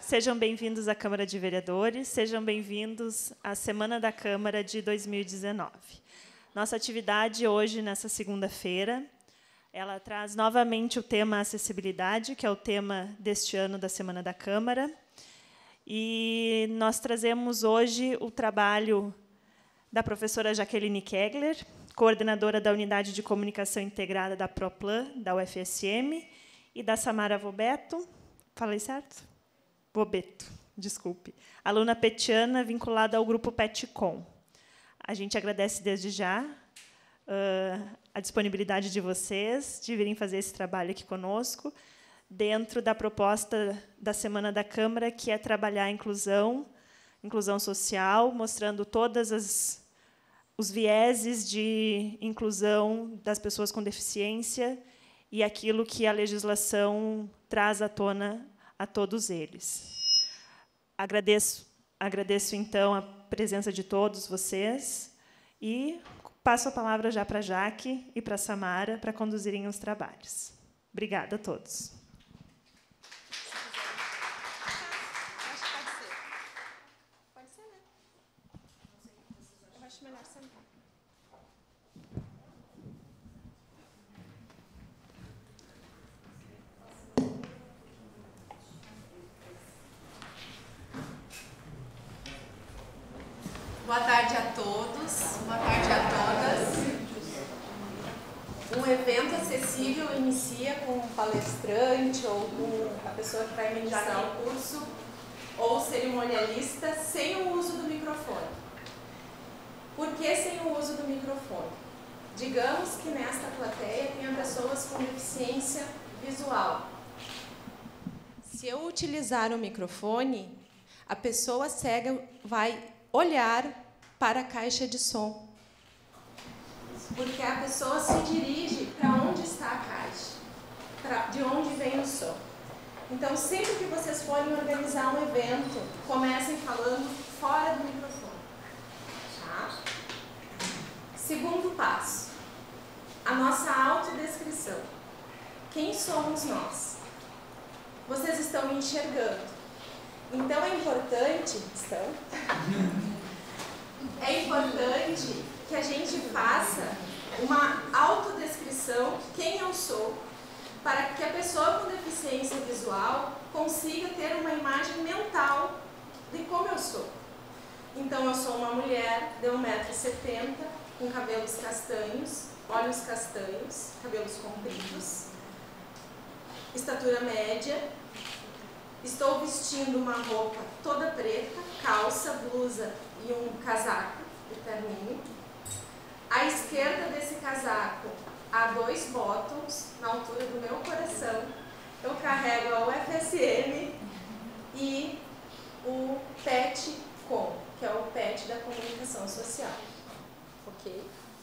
Sejam bem-vindos à Câmara de Vereadores, sejam bem-vindos à Semana da Câmara de 2019. Nossa atividade hoje, nessa segunda-feira, ela traz novamente o tema acessibilidade, que é o tema deste ano da Semana da Câmara. E nós trazemos hoje o trabalho da professora Jaqueline Kegler, coordenadora da Unidade de Comunicação Integrada da Proplan, da UFSM, e da Samara Vobeto, falei certo? Bobeto, desculpe. Aluna petiana vinculada ao grupo PetCom. A gente agradece desde já a disponibilidade de vocês de virem fazer esse trabalho aqui conosco, dentro da proposta da Semana da Câmara, que é trabalhar a inclusão social, mostrando todas os vieses de inclusão das pessoas com deficiência e aquilo que a legislação traz à tona a todos eles. Agradeço, então, a presença de todos vocês e passo a palavra já para a Jaque e para a Samara para conduzirem os trabalhos. Obrigada a todos. Pode ser, né? Eu acho melhor sentar. Boa tarde a todos, boa tarde a todas. Um evento acessível inicia com um palestrante ou com a pessoa que vai ministrar o curso ou cerimonialista sem o uso do microfone. Por que sem o uso do microfone? Digamos que nesta plateia tenha pessoas com deficiência visual. Se eu utilizar o microfone, a pessoa cega vai olhar para a caixa de som, porque a pessoa se dirige para onde está a caixa, de onde vem o som. Então, sempre que vocês forem organizar um evento, comecem falando fora do microfone. Tá? Segundo passo, a nossa autodescrição. Quem somos nós? Vocês estão me enxergando. Então, é importante que a gente faça uma autodescrição, quem eu sou, para que a pessoa com deficiência visual consiga ter uma imagem mental de como eu sou. Então, eu sou uma mulher de 1,70 m, com cabelos castanhos, olhos castanhos, cabelos compridos, estatura média. Estou vestindo uma roupa toda preta, calça, blusa e um casaco de terninho. À esquerda desse casaco há 2 bottoms na altura do meu coração. Eu carrego a UFSM e o PetCom, que é o PET da comunicação social. Ok?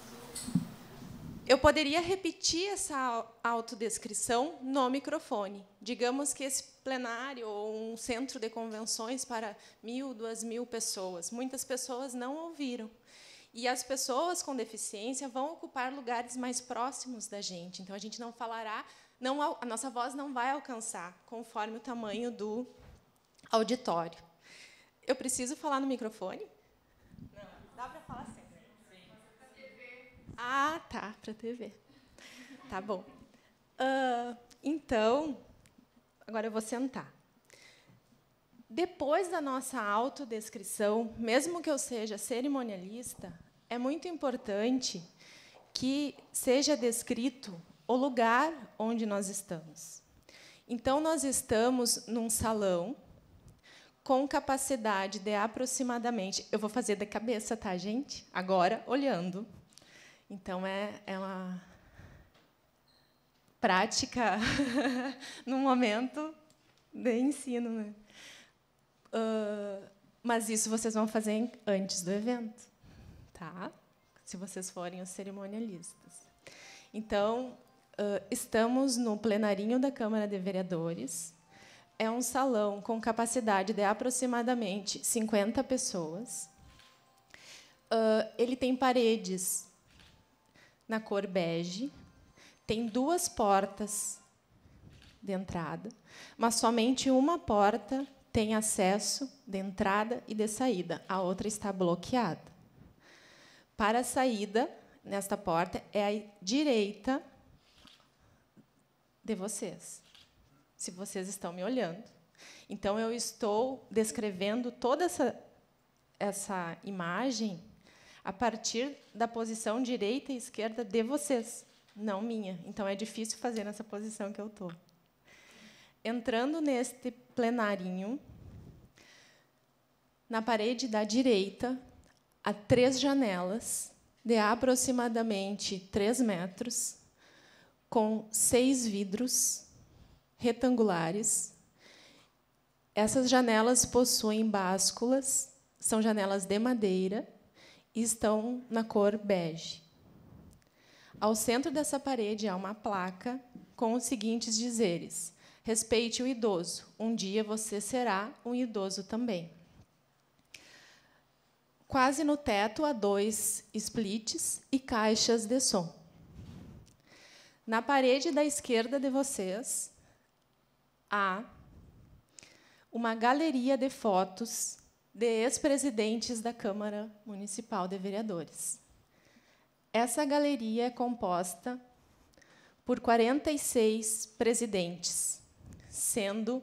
Eu poderia repetir essa autodescrição no microfone. Digamos que esse plenário ou um centro de convenções para 1.000, 2.000 pessoas. Muitas pessoas não ouviram. E as pessoas com deficiência vão ocupar lugares mais próximos da gente. Então, a gente não falará, a nossa voz não vai alcançar conforme o tamanho do auditório. Eu preciso falar no microfone? Não. Dá para falar sempre? Ah, tá, para a TV. Tá bom. Então, agora eu vou sentar. Depois da nossa autodescrição, mesmo que eu seja cerimonialista, é muito importante que seja descrito o lugar onde nós estamos. Então, nós estamos num salão com capacidade de aproximadamente... Eu vou fazer de cabeça, tá, gente? Agora, olhando. Então, é uma prática no momento de ensino, né? Mas isso vocês vão fazer antes do evento, tá? Se vocês forem os cerimonialistas. Então, estamos no plenarinho da Câmara de Vereadores. É um salão com capacidade de aproximadamente 50 pessoas. Ele tem paredes na cor bege, tem 2 portas de entrada, mas somente uma porta tem acesso de entrada e de saída, a outra está bloqueada. Para a saída, nesta porta, é à direita de vocês, se vocês estão me olhando. Então, eu estou descrevendo toda essa imagem a partir da posição direita e esquerda de vocês, não minha. Então, é difícil fazer nessa posição que eu estou. Entrando neste plenarinho, na parede da direita, há 3 janelas de aproximadamente 3 metros, com 6 vidros retangulares. Essas janelas possuem básculas, são janelas de madeira e estão na cor bege. Ao centro dessa parede há uma placa com os seguintes dizeres: respeite o idoso, um dia você será um idoso também. Quase no teto há 2 splits e caixas de som. Na parede da esquerda de vocês há uma galeria de fotos de ex-presidentes da Câmara Municipal de Vereadores. Essa galeria é composta por 46 presidentes, sendo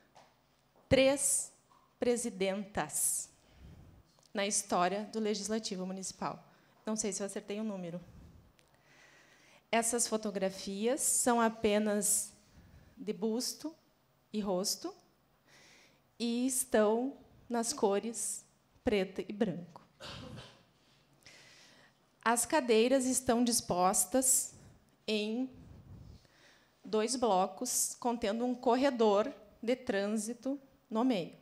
3 presidentas na história do Legislativo Municipal. Não sei se eu acertei o número. Essas fotografias são apenas de busto e rosto e estão nas cores preto e branco. As cadeiras estão dispostas em 2 blocos, contendo um corredor de trânsito no meio.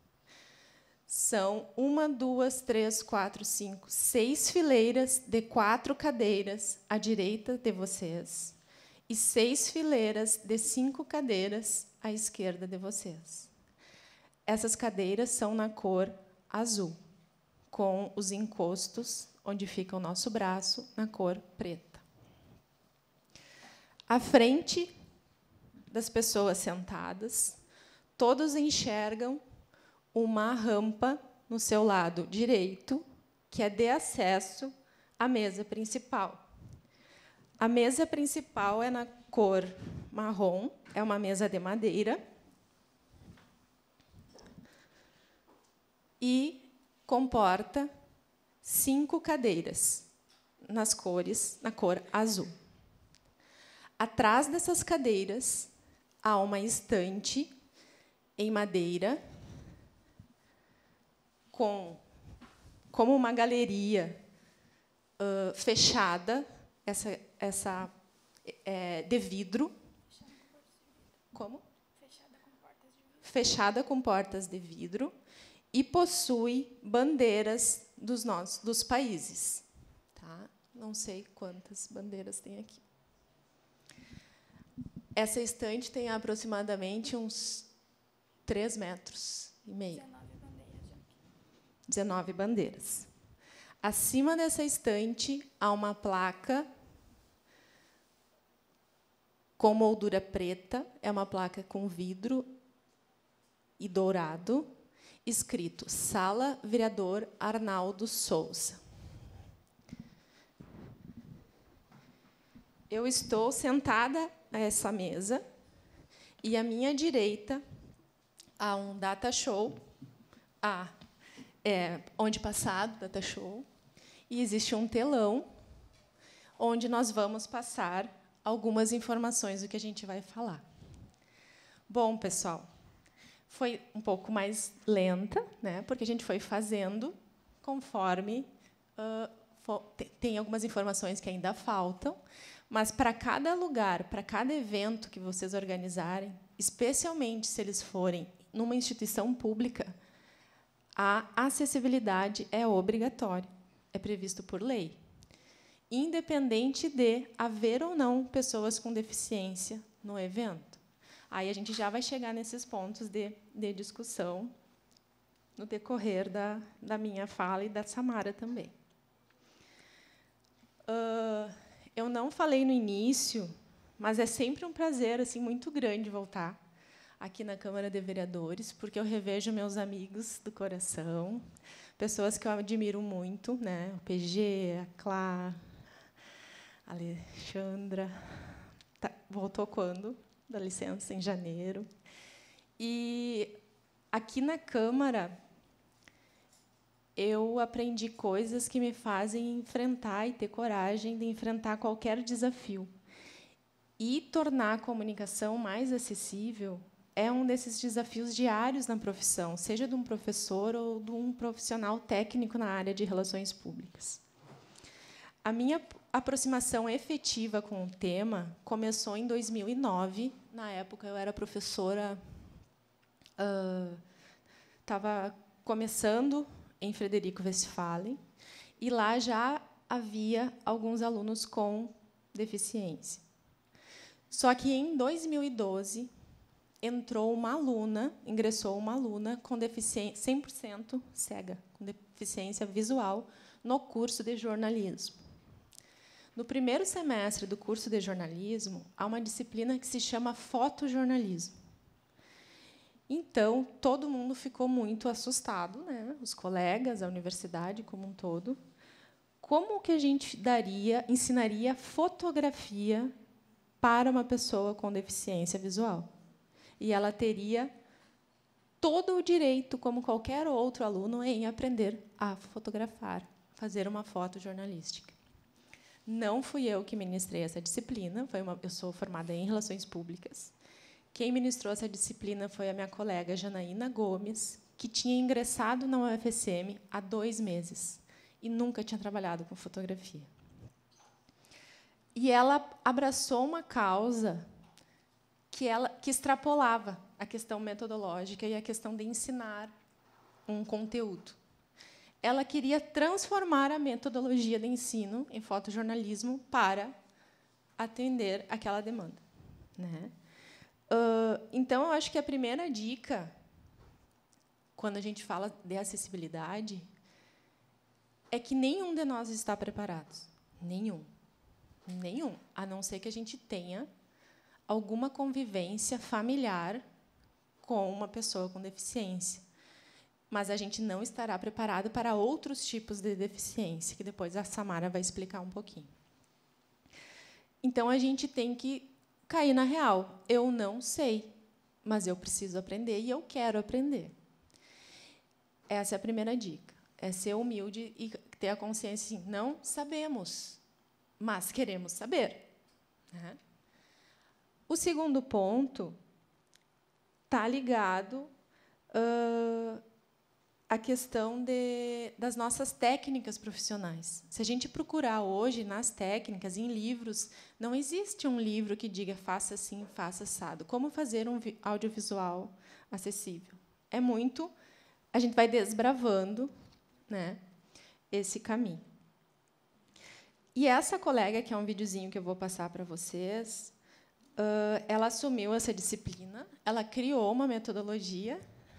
São 1, 2, 3, 4, 5, 6 fileiras de 4 cadeiras à direita de vocês e 6 fileiras de 5 cadeiras à esquerda de vocês. Essas cadeiras são na cor azul, com os encostos, onde fica o nosso braço, na cor preta. À frente das pessoas sentadas, todos enxergam uma rampa no seu lado direito, que é de acesso à mesa principal. A mesa principal é na cor marrom, é uma mesa de madeira, e comporta 5 cadeiras na cor azul. Atrás dessas cadeiras há uma estante em madeira como uma galeria fechada, essa de vidro. Como? Fechada com portas de vidro. E possui bandeiras dos países. Tá? Não sei quantas bandeiras tem aqui. Essa estante tem aproximadamente uns 3,5 metros. 19 bandeiras. Acima dessa estante há uma placa com moldura preta, é uma placa com vidro e dourado, escrito Sala Vereador Arnaldo Souza. Eu estou sentada a essa mesa e à minha direita há um data show, onde passado data show, e existe um telão onde nós vamos passar algumas informações do que a gente vai falar. Bom, pessoal, foi um pouco mais lenta, né, porque a gente foi fazendo conforme tem algumas informações que ainda faltam, mas para cada lugar, para cada evento que vocês organizarem, especialmente se eles forem numa instituição pública, a acessibilidade é obrigatória, é previsto por lei, independente de haver ou não pessoas com deficiência no evento. Aí a gente já vai chegar nesses pontos de discussão no decorrer da minha fala e da Samara também. Eu não falei no início, mas é sempre um prazer assim muito grande voltar aqui na Câmara de Vereadores, porque eu revejo meus amigos do coração, pessoas que eu admiro muito, né? O PG, a Clá, a Alexandra. Voltou quando? Dá licença, em janeiro. E aqui na Câmara, eu aprendi coisas que me fazem enfrentar e ter coragem de enfrentar qualquer desafio. E tornar a comunicação mais acessível é um desses desafios diários na profissão, seja de um professor ou de um profissional técnico na área de relações públicas. A minha aproximação efetiva com o tema começou em 2009. Na época, eu era professora, estava começando em Frederico Westphalen, e lá já havia alguns alunos com deficiência. Só que, em 2012, ingressou uma aluna com deficiência 100% cega, com deficiência visual, no curso de jornalismo. No primeiro semestre do curso de jornalismo, há uma disciplina que se chama fotojornalismo. Então, todo mundo ficou muito assustado, né? Os colegas, a universidade como um todo. Como que a gente ensinaria fotografia para uma pessoa com deficiência visual? E ela teria todo o direito, como qualquer outro aluno, em aprender a fotografar, fazer uma foto jornalística. Não fui eu que ministrei essa disciplina, eu sou formada em Relações Públicas. Quem ministrou essa disciplina foi a minha colega Janaína Gomes, que tinha ingressado na UFSM há 2 meses e nunca tinha trabalhado com fotografia. E ela abraçou uma causa que extrapolava a questão metodológica e a questão de ensinar um conteúdo. Ela queria transformar a metodologia de ensino em fotojornalismo para atender aquela demanda, né? Então, eu acho que a primeira dica, quando a gente fala de acessibilidade, é que nenhum de nós está preparado. Nenhum. A não ser que a gente tenha alguma convivência familiar com uma pessoa com deficiência. Mas a gente não estará preparado para outros tipos de deficiência, que depois a Samara vai explicar um pouquinho. Então, a gente tem que cair na real. Eu não sei, mas eu preciso aprender e eu quero aprender. Essa é a primeira dica. É ser humilde e ter a consciência assim, não sabemos, mas queremos saber, né? O segundo ponto está ligado à questão das nossas técnicas profissionais. Se a gente procurar hoje nas técnicas, em livros, não existe um livro que diga faça assim, faça assado. Como fazer um audiovisual acessível? É muito... A gente vai desbravando, né, esse caminho. E essa colega, que é um videozinho que eu vou passar para vocês, ela assumiu essa disciplina, ela criou uma metodologia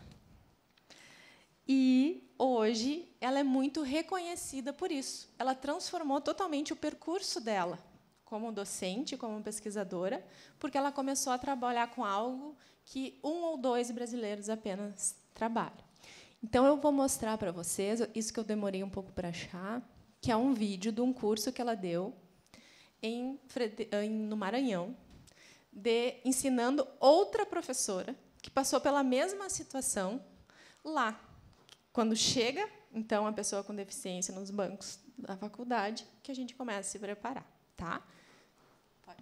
e, hoje, ela é muito reconhecida por isso. Ela transformou totalmente o percurso dela como docente, como pesquisadora, porque ela começou a trabalhar com algo que 1 ou 2 brasileiros apenas trabalham. Então, eu vou mostrar para vocês, isso que eu demorei um pouco para achar, que é um vídeo de um curso que ela deu no Maranhão, ensinando outra professora que passou pela mesma situação lá. Quando chega, então, a pessoa com deficiência nos bancos da faculdade, que a gente começa a se preparar, tá? Pode.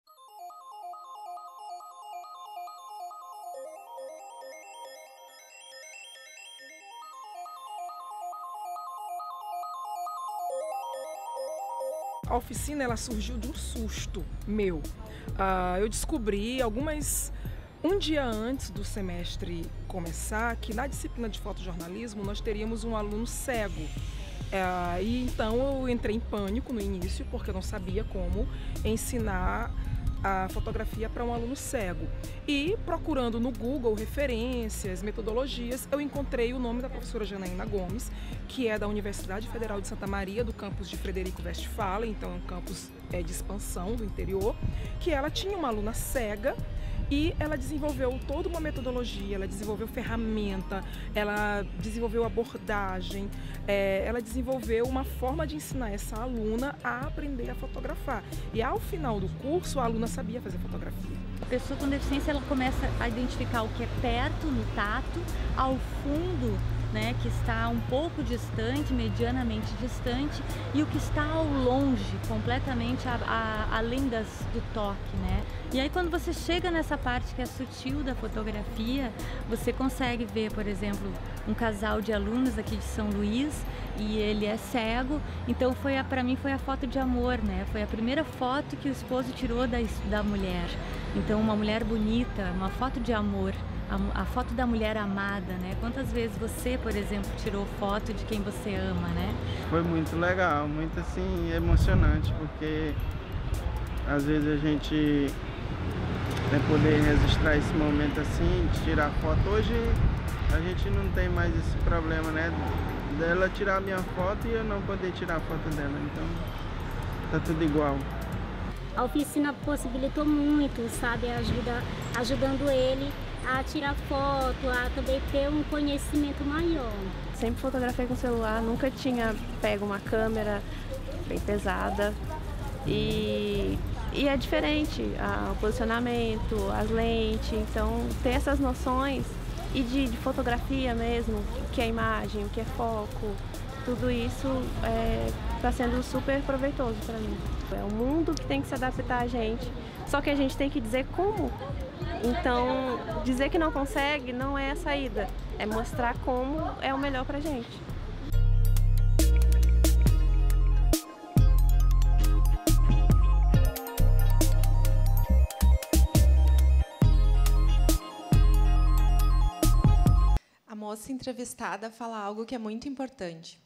A oficina ela surgiu de um susto meu. Eu descobri um dia antes do semestre começar, que na disciplina de fotojornalismo nós teríamos um aluno cego. E então eu entrei em pânico no início, porque eu não sabia como ensinar a fotografia para um aluno cego. E procurando no Google referências, metodologias, eu encontrei o nome da professora Janaína Gomes, que é da Universidade Federal de Santa Maria, do campus de Frederico Westphalen, então é um campus de expansão do interior, que ela tinha uma aluna cega E ela desenvolveu toda uma metodologia, ela desenvolveu ferramenta, ela desenvolveu abordagem, ela desenvolveu uma forma de ensinar essa aluna a aprender a fotografar. E ao final do curso, a aluna sabia fazer fotografia. A pessoa com deficiência, ela começa a identificar o que é perto, no tato, ao fundo, né, que está um pouco distante, medianamente distante, e o que está ao longe, completamente além do toque, né? E aí quando você chega nessa parte que é sutil da fotografia, você consegue ver, por exemplo, um casal de alunos aqui de São Luís, e ele é cego, então para mim foi a foto de amor, né? Foi a primeira foto que o esposo tirou da mulher. Então uma mulher bonita, uma foto de amor. A foto da mulher amada, né? Quantas vezes você, por exemplo, tirou foto de quem você ama, né? Foi muito legal, muito assim, emocionante, porque às vezes a gente poder registrar esse momento assim, de tirar foto. Hoje a gente não tem mais esse problema, né? Dela tirar a minha foto e eu não poder tirar a foto dela, então tá tudo igual. A oficina possibilitou muito, sabe? Ajudando ele a tirar foto, a também ter um conhecimento maior. Sempre fotografei com celular, nunca tinha pego uma câmera bem pesada e é diferente o posicionamento, as lentes, então ter essas noções e de fotografia mesmo, o que é imagem, o que é foco, tudo isso está sendo super proveitoso para mim. É um mundo que tem que se adaptar a gente, só que a gente tem que dizer como. Então, dizer que não consegue não é a saída, é mostrar como é o melhor pra gente. A moça entrevistada fala algo que é muito importante.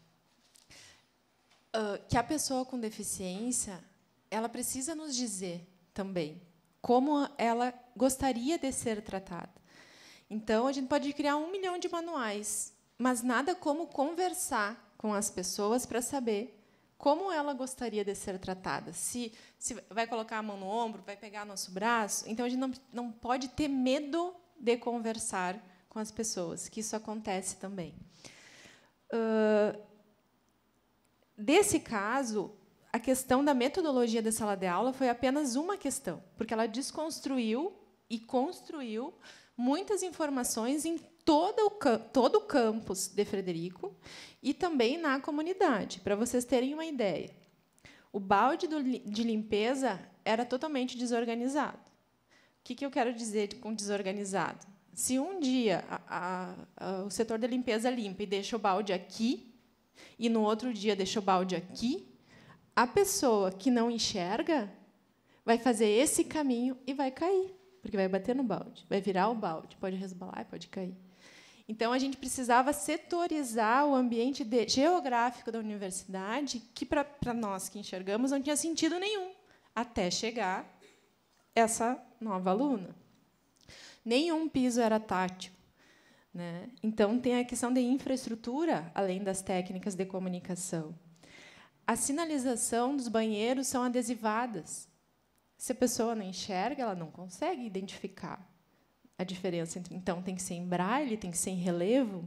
Que a pessoa com deficiência, ela precisa nos dizer também como ela gostaria de ser tratada. Então, a gente pode criar 1 milhão de manuais, mas nada como conversar com as pessoas para saber como ela gostaria de ser tratada. Se vai colocar a mão no ombro, vai pegar nosso braço. Então, a gente não pode ter medo de conversar com as pessoas, que isso acontece também. Desse caso, a questão da metodologia da sala de aula foi apenas uma questão, porque ela desconstruiu e construiu muitas informações em todo o campus de Frederico e também na comunidade. Para vocês terem uma ideia, o balde de limpeza era totalmente desorganizado. O que eu quero dizer com desorganizado? Se um dia o setor de limpeza limpa e deixa o balde aqui, e no outro dia deixa o balde aqui, a pessoa que não enxerga vai fazer esse caminho e vai cair, porque vai bater no balde, vai virar o balde, pode resbalar e pode cair. Então, a gente precisava setorizar o ambiente geográfico da universidade, que, para nós que enxergamos, não tinha sentido nenhum, até chegar essa nova aluna. Nenhum piso era tátil, né? Então, tem a questão de infraestrutura, além das técnicas de comunicação. A sinalização dos banheiros são adesivadas. Se a pessoa não enxerga, ela não consegue identificar a diferença. Então, tem que ser em braille, tem que ser em relevo.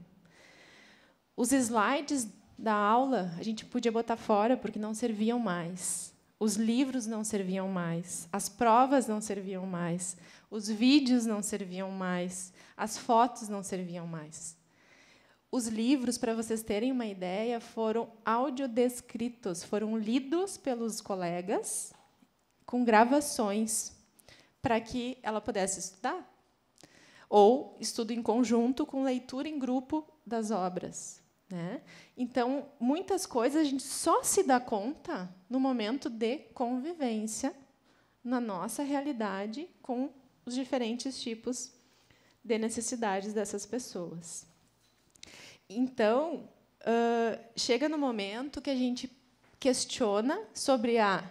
Os slides da aula, a gente podia botar fora, porque não serviam mais. Os livros não serviam mais. As provas não serviam mais. Os vídeos não serviam mais. As fotos não serviam mais. Os livros, para vocês terem uma ideia, foram audiodescritos, foram lidos pelos colegas com gravações para que ela pudesse estudar. Ou estudo em conjunto com leitura em grupo das obras, né? Então, muitas coisas a gente só se dá conta no momento de convivência na nossa realidade com os diferentes tipos de necessidades dessas pessoas. Então, chega no momento que a gente questiona sobre a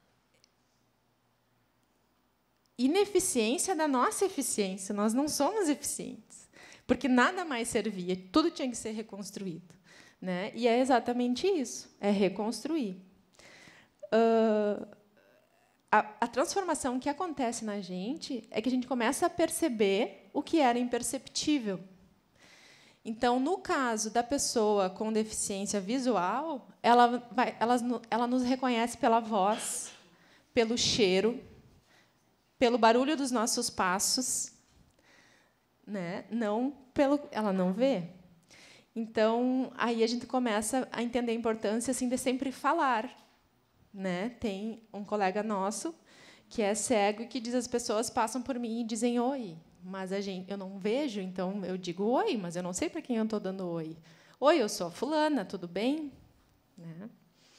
ineficiência da nossa eficiência. Nós não somos eficientes, porque nada mais servia, tudo tinha que ser reconstruído, né? E é exatamente isso, é reconstruir. a transformação que acontece na gente é que a gente começa a perceber o que era imperceptível. Então, no caso da pessoa com deficiência visual, ela nos reconhece pela voz, pelo cheiro, pelo barulho dos nossos passos, né? Ela não vê. Então, aí a gente começa a entender a importância assim de sempre falar, né? Tem um colega nosso que é cego e que diz: as pessoas passam por mim e dizem oi, mas eu não vejo, então eu digo oi, mas eu não sei para quem eu estou dando oi. Oi, eu sou a fulana, tudo bem? Né?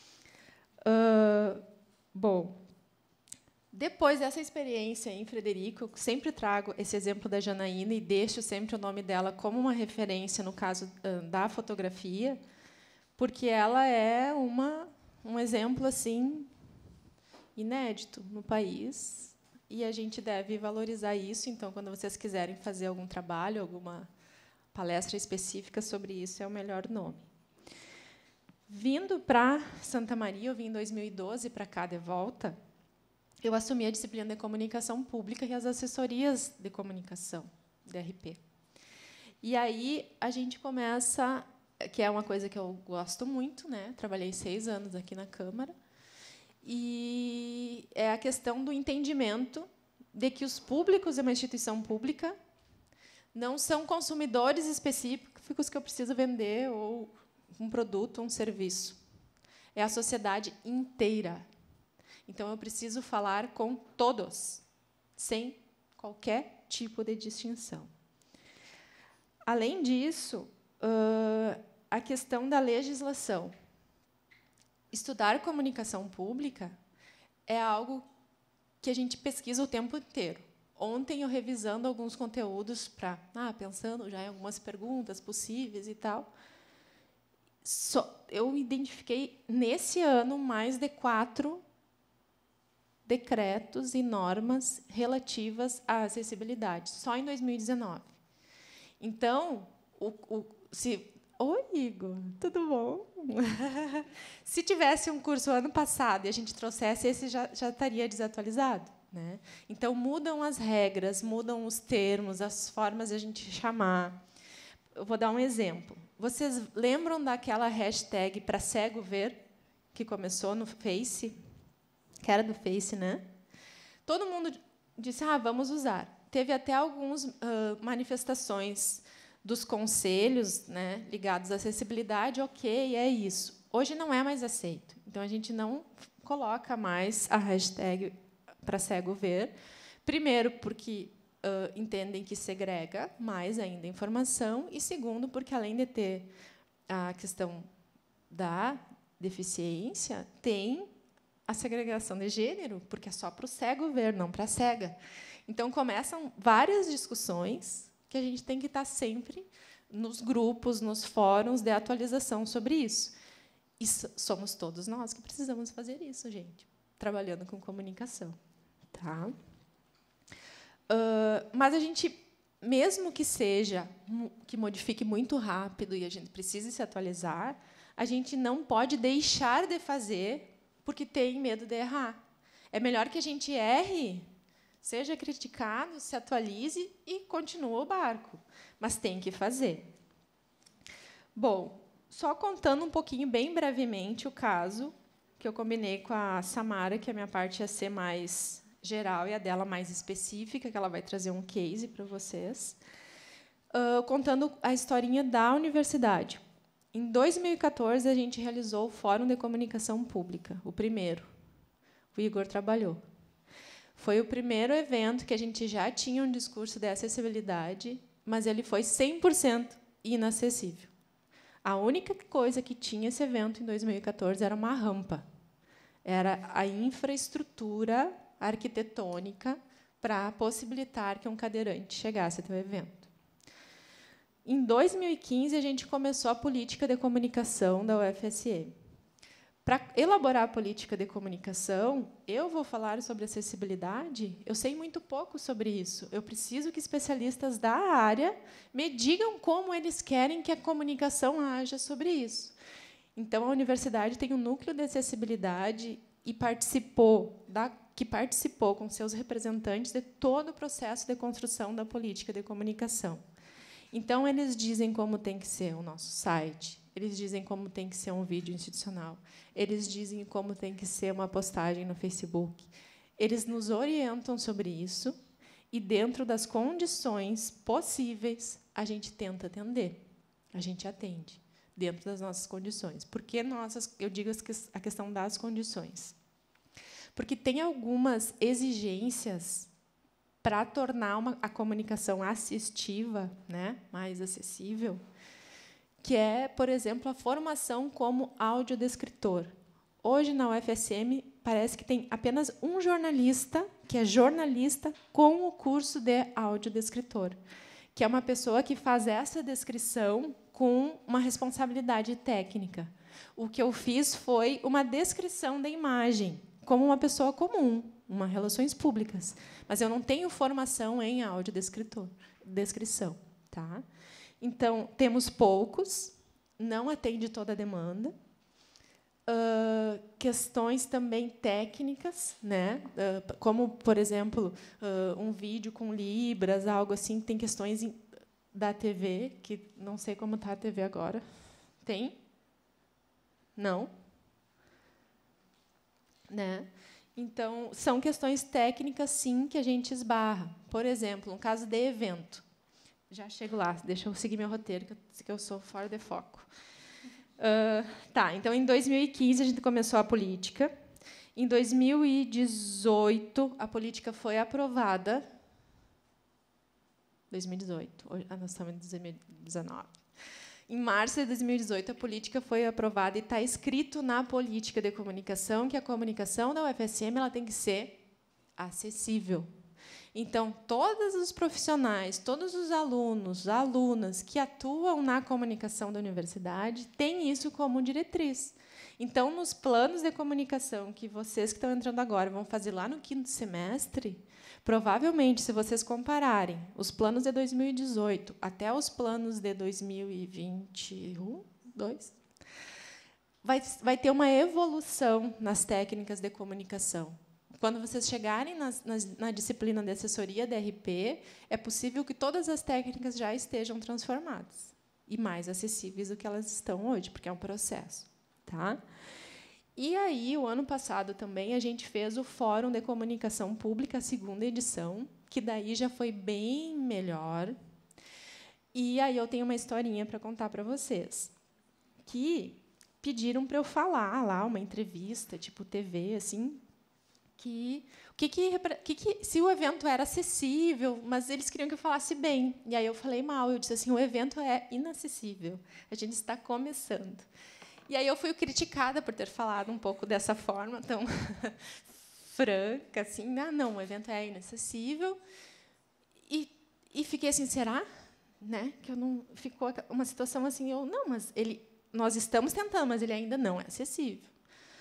Bom, depois dessa experiência em Frederico, eu sempre trago esse exemplo da Janaína e deixo sempre o nome dela como uma referência no caso da fotografia, porque ela é um exemplo assim inédito no país e a gente deve valorizar isso. Então, quando vocês quiserem fazer algum trabalho, alguma palestra específica sobre isso, é o melhor nome. Vindo para Santa Maria, eu vim em 2012 para cá de volta, eu assumi a disciplina de comunicação pública e as assessorias de comunicação, DRP. E aí a gente começa, que é uma coisa que eu gosto muito, né? Trabalhei 6 anos aqui na Câmara, e é a questão do entendimento de que os públicos de uma instituição pública não são consumidores específicos que eu preciso vender ou um produto, um serviço. É a sociedade inteira. Então, eu preciso falar com todos, sem qualquer tipo de distinção. Além disso, a questão da legislação. Estudar comunicação pública é algo que a gente pesquisa o tempo inteiro. Ontem, eu revisando alguns conteúdos pensando já em algumas perguntas possíveis e tal, eu identifiquei, nesse ano, mais de 4 decretos e normas relativas à acessibilidade, só em 2019. Então, Oi, Igor, tudo bom? Se tivesse um curso ano passado e a gente trouxesse, esse já estaria desatualizado, né? Então, mudam as regras, mudam os termos, as formas de a gente chamar. Eu vou dar um exemplo. Vocês lembram daquela hashtag para cego ver, que começou no Face? Que era do Face, né? Todo mundo disse: vamos usar. Teve até algumas manifestações dos conselhos, né, ligados à acessibilidade. Ok, é isso. Hoje não é mais aceito. Então, a gente não coloca mais a hashtag para cego ver. Primeiro, porque entendem que segrega mais ainda a informação, e segundo, porque, além de ter a questão da deficiência, tem a segregação de gênero, porque é só para o cego ver, não para a cega. Então, começam várias discussões que a gente tem que estar sempre nos grupos, nos fóruns de atualização sobre isso. E somos todos nós que precisamos fazer isso, gente, trabalhando com comunicação. Tá? Mas a gente, mesmo que modifique muito rápido e a gente precise se atualizar, a gente não pode deixar de fazer porque tem medo de errar. É melhor que a gente erre, seja criticado, se atualize e continue o barco. Mas tem que fazer. Bom, só contando um pouquinho, bem brevemente, o caso que eu combinei com a Samara, que a minha parte ia ser mais geral e a dela mais específica, que ela vai trazer um case para vocês, contando a historinha da universidade. Em 2014, a gente realizou o Fórum de Comunicação Pública, o primeiro. O Igor trabalhou. Foi o primeiro evento que a gente já tinha um discurso de acessibilidade, mas ele foi 100% inacessível. A única coisa que tinha esse evento em 2014 era uma rampa. Era a infraestrutura arquitetônica para possibilitar que um cadeirante chegasse até o evento. Em 2015, a gente começou a política de comunicação da UFSM. Para elaborar a política de comunicação, eu vou falar sobre acessibilidade, eu sei muito pouco sobre isso. Eu preciso que especialistas da área me digam como eles querem que a comunicação haja sobre isso. Então, a universidade tem um núcleo de acessibilidade e participou que participou com seus representantes de todo o processo de construção da política de comunicação. Então, eles dizem como tem que ser o nosso site, eles dizem como tem que ser um vídeo institucional, eles dizem como tem que ser uma postagem no Facebook. Eles nos orientam sobre isso e, dentro das condições possíveis, a gente tenta atender. A gente atende, dentro das nossas condições. Por que eu digo a questão das condições? Porque tem algumas exigências para tornar a comunicação assistiva, né, mais acessível, que é, por exemplo, a formação como audiodescritor. Hoje, na UFSM, parece que tem apenas um jornalista, que é jornalista com o curso de audiodescritor, que é uma pessoa que faz essa descrição com uma responsabilidade técnica. O que eu fiz foi uma descrição da imagem, como uma pessoa comum, uma relações públicas, mas eu não tenho formação em audiodescrição, tá? Então, temos poucos, não atende toda a demanda. Questões também técnicas, né? Como, por exemplo, um vídeo com libras, algo assim. Tem questões da TV, que não sei como está a TV agora. Tem? Não? Né? Então, são questões técnicas, sim, que a gente esbarra. Por exemplo, um caso de evento. Já chego lá, deixa eu seguir meu roteiro, que eu sou fora de foco. Tá, então, em 2015, a gente começou a política. Em 2018, a política foi aprovada. 2018, nós estamos em 2019. Em março de 2018, a política foi aprovada e está escrito na política de comunicação que a comunicação da UFSM ela tem que ser acessível. Então, todos os profissionais, todos os alunos, alunas que atuam na comunicação da universidade têm isso como diretriz. Então, nos planos de comunicação que vocês que estão entrando agora vão fazer lá no 5º semestre, provavelmente, se vocês compararem os planos de 2018 até os planos de 2021, vai ter uma evolução nas técnicas de comunicação. Quando vocês chegarem na disciplina de assessoria DRP, é possível que todas as técnicas já estejam transformadas e mais acessíveis do que elas estão hoje, porque é um processo. Tá? E aí, o ano passado também, a gente fez o Fórum de Comunicação Pública, a 2ª edição, que daí já foi bem melhor. E aí eu tenho uma historinha para contar para vocês, que pediram para eu falar lá, uma entrevista, tipo TV, assim, se o evento era acessível, mas eles queriam que eu falasse bem. E aí eu falei mal, eu disse assim, o evento é inacessível, a gente está começando. E aí eu fui criticada por ter falado um pouco dessa forma tão franca, assim, não, o evento é inacessível. E fiquei assim, será? Né? Que eu não ficou uma situação assim, mas nós estamos tentando, mas ele ainda não é acessível.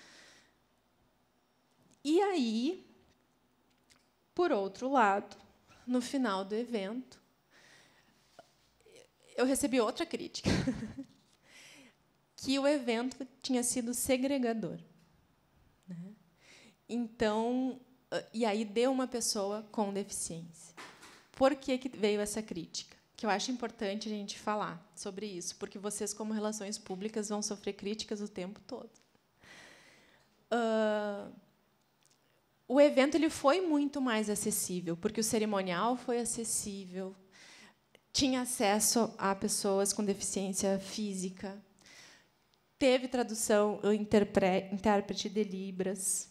E aí, por outro lado, no final do evento, eu recebi outra crítica, que o evento tinha sido segregador. Né? Então, e aí deu uma pessoa com deficiência. Por que veio essa crítica? Que eu acho importante a gente falar sobre isso, porque vocês, como relações públicas, vão sofrer críticas o tempo todo. O evento ele foi muito mais acessível, porque o cerimonial foi acessível, tinha acesso a pessoas com deficiência física, teve tradução, intérprete de Libras.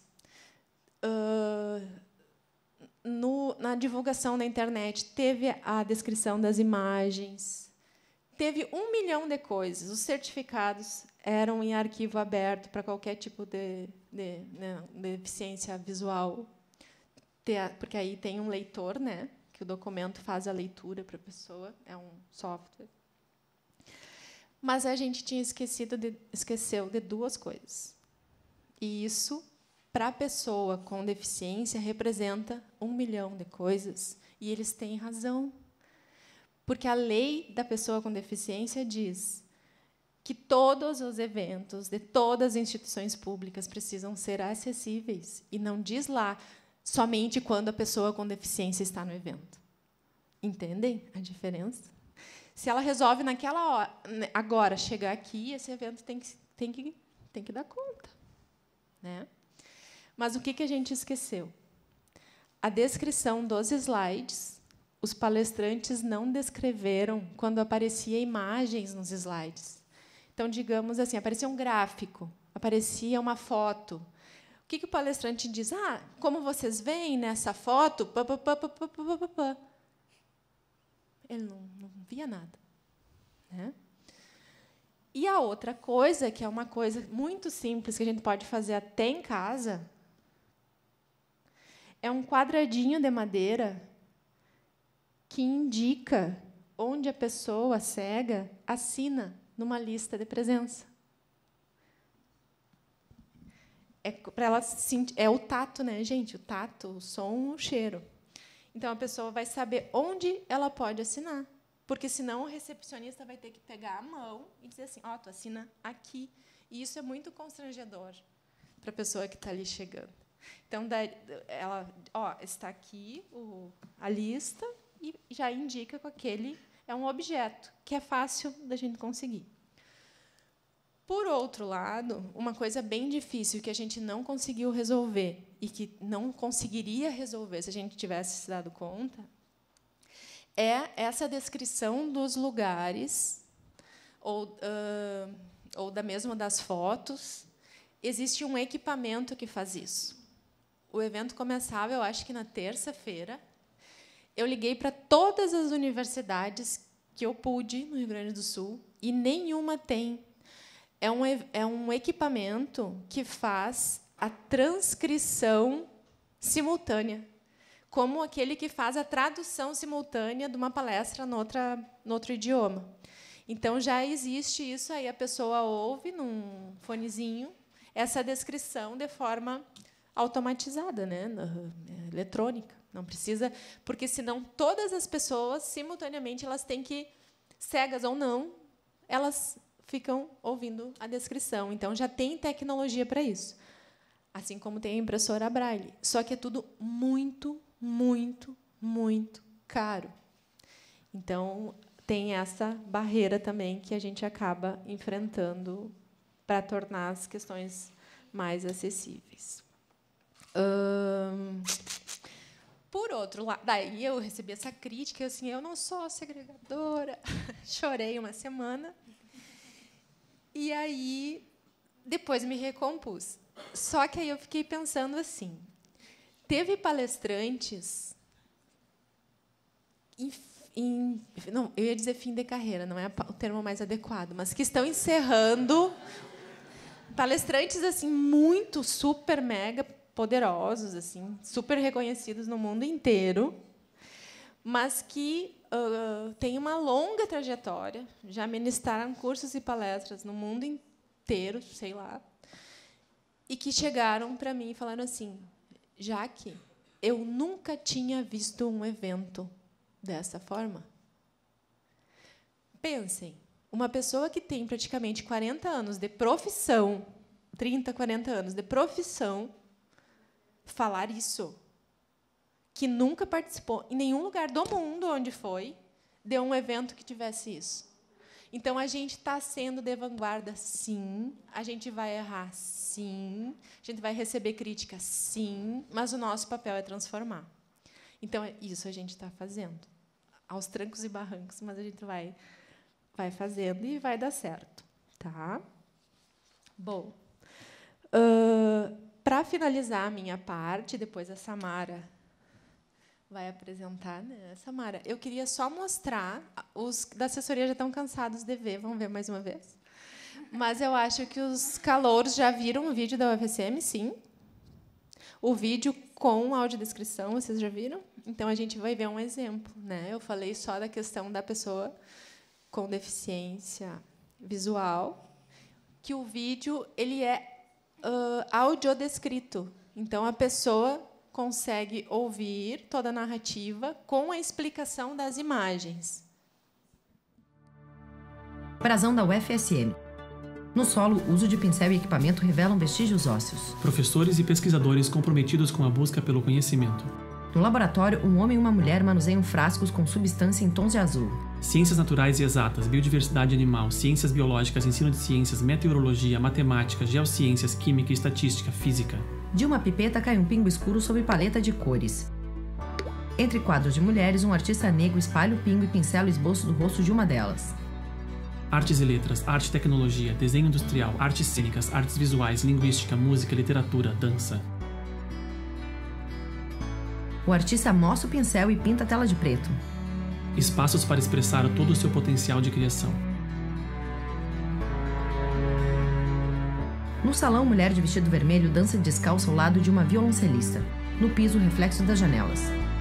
Na divulgação na internet, teve a descrição das imagens, teve 1 milhão de coisas. Os certificados eram em arquivo aberto para qualquer tipo de deficiência visual, porque aí tem um leitor, né, que o documento faz a leitura para a pessoa, é um software. Mas a gente tinha esqueceu de 2 coisas. E isso, para a pessoa com deficiência, representa 1 milhão de coisas. E eles têm razão. Porque a lei da pessoa com deficiência diz que todos os eventos de todas as instituições públicas precisam ser acessíveis. E não diz lá, somente quando a pessoa com deficiência está no evento. Entendem a diferença? Se ela resolve naquela hora, agora chegar aqui, esse evento tem que dar conta, né? Mas o que a gente esqueceu? A descrição dos slides, os palestrantes não descreveram quando aparecia imagens nos slides. Então, digamos assim, aparecia um gráfico, aparecia uma foto. O que o palestrante diz? Ah, como vocês veem nessa foto, ele não via nada, né? E a outra coisa, que é uma coisa muito simples, que a gente pode fazer até em casa, é um quadradinho de madeira que indica onde a pessoa cega assina numa lista de presença. Para ela sentir, é o tato, né, gente? O tato, o som, o cheiro. Então, a pessoa vai saber onde ela pode assinar. Porque, senão, o recepcionista vai ter que pegar a mão e dizer assim, tu assina aqui. E isso é muito constrangedor para a pessoa que está ali chegando. Então, ela está aqui a lista e já indica que aquele é um objeto, que é fácil da gente conseguir. Por outro lado, uma coisa bem difícil que a gente não conseguiu resolver e que não conseguiria resolver se a gente tivesse se dado conta é essa descrição dos lugares ou mesmo das fotos. Existe um equipamento que faz isso. O evento começava, eu acho que na terça-feira. Eu liguei para todas as universidades que eu pude no Rio Grande do Sul e nenhuma tem. É um equipamento que faz a transcrição simultânea, como aquele que faz a tradução simultânea de uma palestra no outro idioma. Então, já existe isso, aí a pessoa ouve num fonezinho essa descrição de forma automatizada, né, eletrônica. Não precisa, porque senão todas as pessoas simultaneamente elas têm que, cegas ou não, elas ficam ouvindo a descrição. Então já tem tecnologia para isso. Assim como tem a impressora Braille. Só que é tudo muito, muito, muito caro. Então tem essa barreira também que a gente acaba enfrentando para tornar as questões mais acessíveis. Por outro lado, daí eu recebi essa crítica, assim, eu não sou segregadora, chorei uma semana, e aí depois me recompus. Só que aí eu fiquei pensando assim, teve palestrantes, não, eu ia dizer fim de carreira, não é o termo mais adequado, mas que estão encerrando, palestrantes assim muito super mega poderosos, assim, super reconhecidos no mundo inteiro, mas que têm uma longa trajetória, já ministraram cursos e palestras no mundo inteiro, sei lá, e que chegaram para mim e falaram assim, Jaque, eu nunca tinha visto um evento dessa forma. Pensem, uma pessoa que tem praticamente 40 anos de profissão, 30, 40 anos de profissão, falar isso, que nunca participou em nenhum lugar do mundo onde foi, de um evento que tivesse isso. Então, a gente está sendo de vanguarda, sim, a gente vai errar, sim, a gente vai receber crítica, sim, mas o nosso papel é transformar. Então, isso a gente está fazendo, aos trancos e barrancos, mas a gente vai fazendo e vai dar certo. Tá? Bom, para finalizar a minha parte, depois a Samara vai apresentar, né? Samara, eu queria só mostrar, os da assessoria já estão cansados de ver, vamos ver mais uma vez. Mas eu acho que os calouros já viram o vídeo da UFSM, sim. O vídeo com audiodescrição, vocês já viram? Então, a gente vai ver um exemplo, né? Eu falei só da questão da pessoa com deficiência visual, que o vídeo ele é audiodescrito. Então, a pessoa consegue ouvir toda a narrativa com a explicação das imagens. Brasão da UFSM. No solo, o uso de pincel e equipamento revelam vestígios ósseos. Professores e pesquisadores comprometidos com a busca pelo conhecimento. No laboratório, um homem e uma mulher manuseiam frascos com substância em tons de azul. Ciências naturais e exatas, biodiversidade animal, ciências biológicas, ensino de ciências, meteorologia, matemática, geociências, química, estatística, física. De uma pipeta cai um pingo escuro sob paleta de cores. Entre quadros de mulheres, um artista negro espalha o pingo e pincela o esboço do rosto de uma delas. Artes e letras, arte e tecnologia, desenho industrial, artes cênicas, artes visuais, linguística, música, literatura, dança. O artista mostra o pincel e pinta a tela de preto. Espaços para expressar todo o seu potencial de criação. No salão, mulher de vestido vermelho dança descalça ao lado de uma violoncelista. No piso, reflexo das janelas.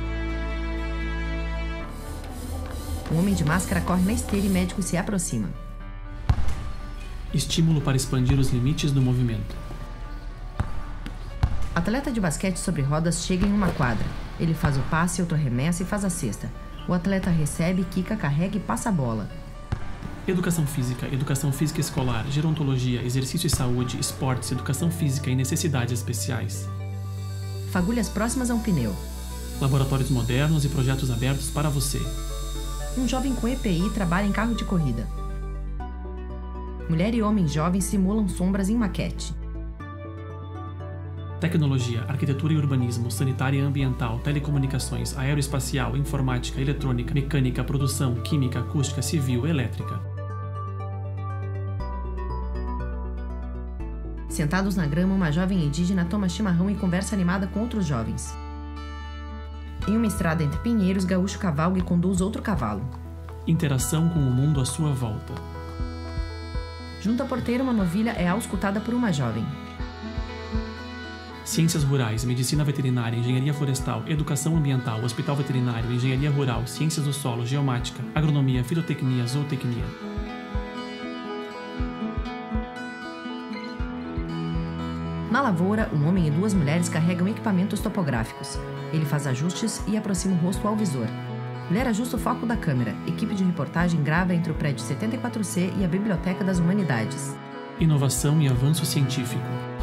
Um homem de máscara corre na esteira e médico se aproxima. Estímulo para expandir os limites do movimento. Atleta de basquete sobre rodas chega em uma quadra. Ele faz o passe, outro arremessa e faz a cesta. O atleta recebe, quica, carrega e passa a bola. Educação física escolar, gerontologia, exercício e saúde, esportes, educação física e necessidades especiais. Fagulhas próximas a um pneu. Laboratórios modernos e projetos abertos para você. Um jovem com EPI trabalha em carro de corrida. Mulher e homem jovens simulam sombras em maquete. Tecnologia, arquitetura e urbanismo, sanitária e ambiental, telecomunicações, aeroespacial, informática, eletrônica, mecânica, produção, química, acústica, civil, elétrica. Sentados na grama, uma jovem indígena toma chimarrão e conversa animada com outros jovens. Em uma estrada entre pinheiros, gaúcho cavalga e conduz outro cavalo. Interação com o mundo à sua volta. Junto à porteira, uma novilha é auscultada por uma jovem. Ciências rurais, medicina veterinária, engenharia florestal, educação ambiental, hospital veterinário, engenharia rural, ciências do solo, geomática, agronomia, fitotecnia, zootecnia. Na lavoura, um homem e duas mulheres carregam equipamentos topográficos. Ele faz ajustes e aproxima o rosto ao visor. Mulher ajusta o foco da câmera. Equipe de reportagem grava entre o prédio 74C e a Biblioteca das Humanidades. Inovação e avanço científico.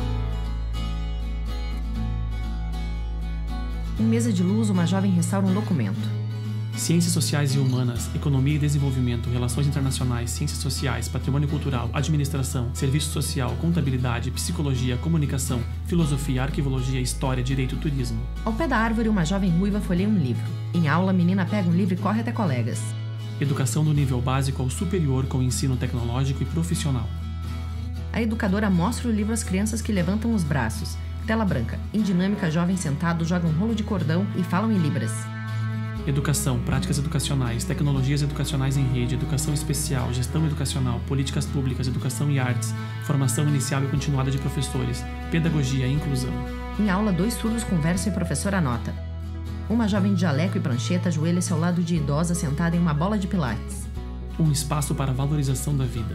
Em mesa de luz, uma jovem restaura um documento. Ciências sociais e humanas, economia e desenvolvimento, relações internacionais, ciências sociais, patrimônio cultural, administração, serviço social, contabilidade, psicologia, comunicação, filosofia, arquivologia, história, direito, turismo. Ao pé da árvore, uma jovem ruiva folheia um livro. Em aula, a menina pega um livro e corre até colegas. Educação do nível básico ao superior com ensino tecnológico e profissional. A educadora mostra o livro às crianças que levantam os braços. Tela branca. Em dinâmica, jovens sentados jogam um rolo de cordão e falam em libras. Educação, práticas educacionais, tecnologias educacionais em rede, educação especial, gestão educacional, políticas públicas, educação e artes, formação inicial e continuada de professores, pedagogia e inclusão. Em aula, dois surdos conversam e a professora anota. Uma jovem de jaleco e prancheta ajoelha-se ao lado de idosa sentada em uma bola de pilates. Um espaço para a valorização da vida.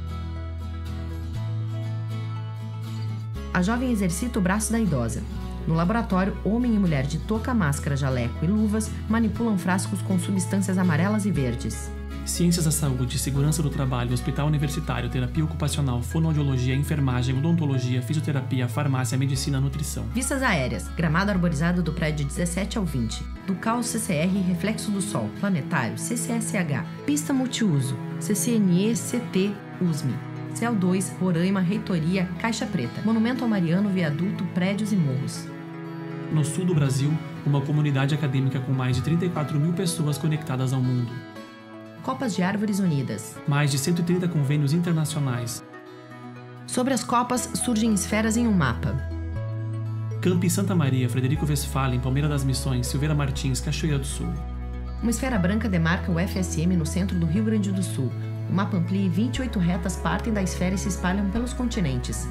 A jovem exercita o braço da idosa. No laboratório, homem e mulher de touca, máscara, jaleco e luvas manipulam frascos com substâncias amarelas e verdes. Ciências da saúde, segurança do trabalho, hospital universitário, terapia ocupacional, fonoaudiologia, enfermagem, odontologia, fisioterapia, farmácia, medicina, nutrição. Vistas aéreas, gramado arborizado do prédio 17 ao 20. Do caos CCR, reflexo do sol, planetário, CCSH, pista multiuso, CCNE, CT, USME. Céu 2, Roraima, Reitoria, Caixa Preta, Monumento ao Mariano, Viaduto, prédios e morros. No sul do Brasil, uma comunidade acadêmica com mais de 34 mil pessoas conectadas ao mundo. Copas de árvores unidas. Mais de 130 convênios internacionais. Sobre as copas surgem esferas em um mapa. Campi Santa Maria, Frederico Westphalen, Palmeira das Missões, Silveira Martins, Cachoeira do Sul. Uma esfera branca demarca o FSM no centro do Rio Grande do Sul. O mapa amplia e 28 retas partem da esfera e se espalham pelos continentes.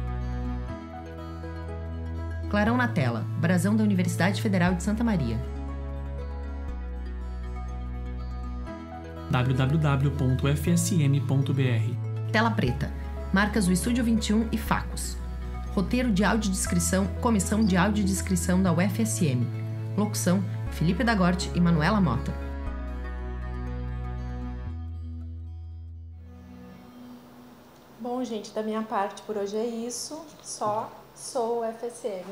Clarão na tela. Brasão da Universidade Federal de Santa Maria. www.fsm.br. Tela preta. Marcas do Estúdio 21 e Facos. Roteiro de audiodescrição, Comissão de Audiodescrição da UFSM. Locução, Felipe Dagorte e Manuela Mota. Bom, gente, da minha parte por hoje é isso. Só sou o FSM.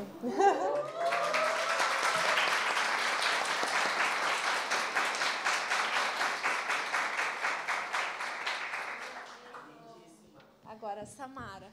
Agora a Samara.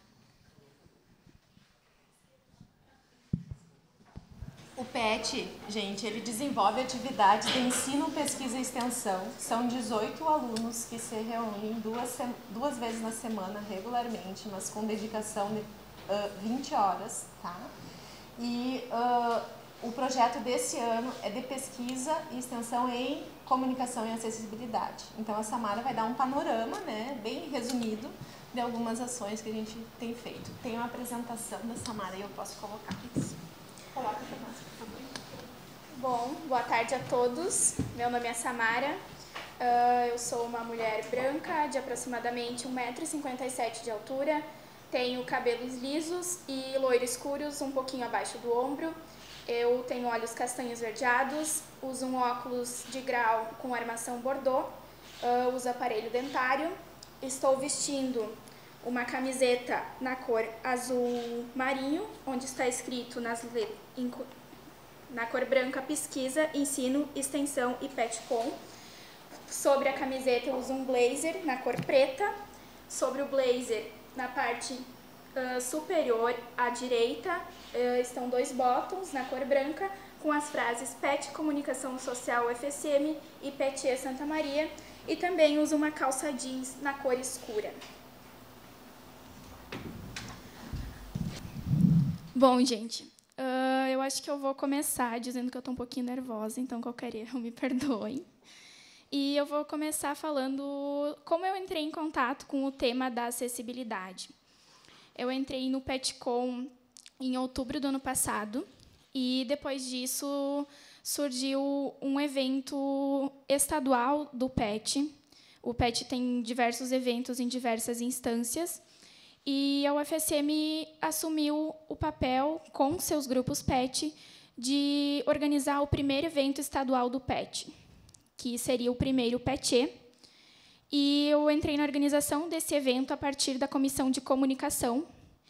O PET, gente, ele desenvolve atividades de ensino, pesquisa e extensão. São 18 alunos que se reúnem duas vezes na semana, regularmente, mas com dedicação de 20 horas, tá? E o projeto desse ano é de pesquisa e extensão em comunicação e acessibilidade. Então, a Samara vai dar um panorama, né, bem resumido, de algumas ações que a gente tem feito. Tem uma apresentação da Samara e eu posso colocar isso. Coloca para nós, por favor. Bom, boa tarde a todos. Meu nome é Samara. Eu sou uma mulher branca de aproximadamente 1,57 m de altura. Tenho cabelos lisos e loiro escuros, um pouquinho abaixo do ombro. Eu tenho olhos castanhos verdeados, uso um óculos de grau com armação bordô, uso aparelho dentário. Estou vestindo uma camiseta na cor azul marinho, onde está escrito na cor branca pesquisa, ensino, extensão e petcom. Sobre a camiseta eu uso um blazer na cor preta. Sobre o blazer, na parte superior à direita, estão 2 botões na cor branca com as frases PET Comunicação Social FSM e PET Santa Maria. E também uso uma calça jeans na cor escura. Bom, gente, eu acho que eu vou começar dizendo que eu estou um pouquinho nervosa, então qualquer erro me perdoem. E eu vou começar falando como eu entrei em contato com o tema da acessibilidade. Eu entrei no PetCom em outubro do ano passado e, depois disso, surgiu um evento estadual do PET. O PET tem diversos eventos em diversas instâncias. E a UFSM assumiu o papel, com seus grupos PET, de organizar o primeiro evento estadual do PET, que seria o primeiro PET. E eu entrei na organização desse evento a partir da comissão de comunicação.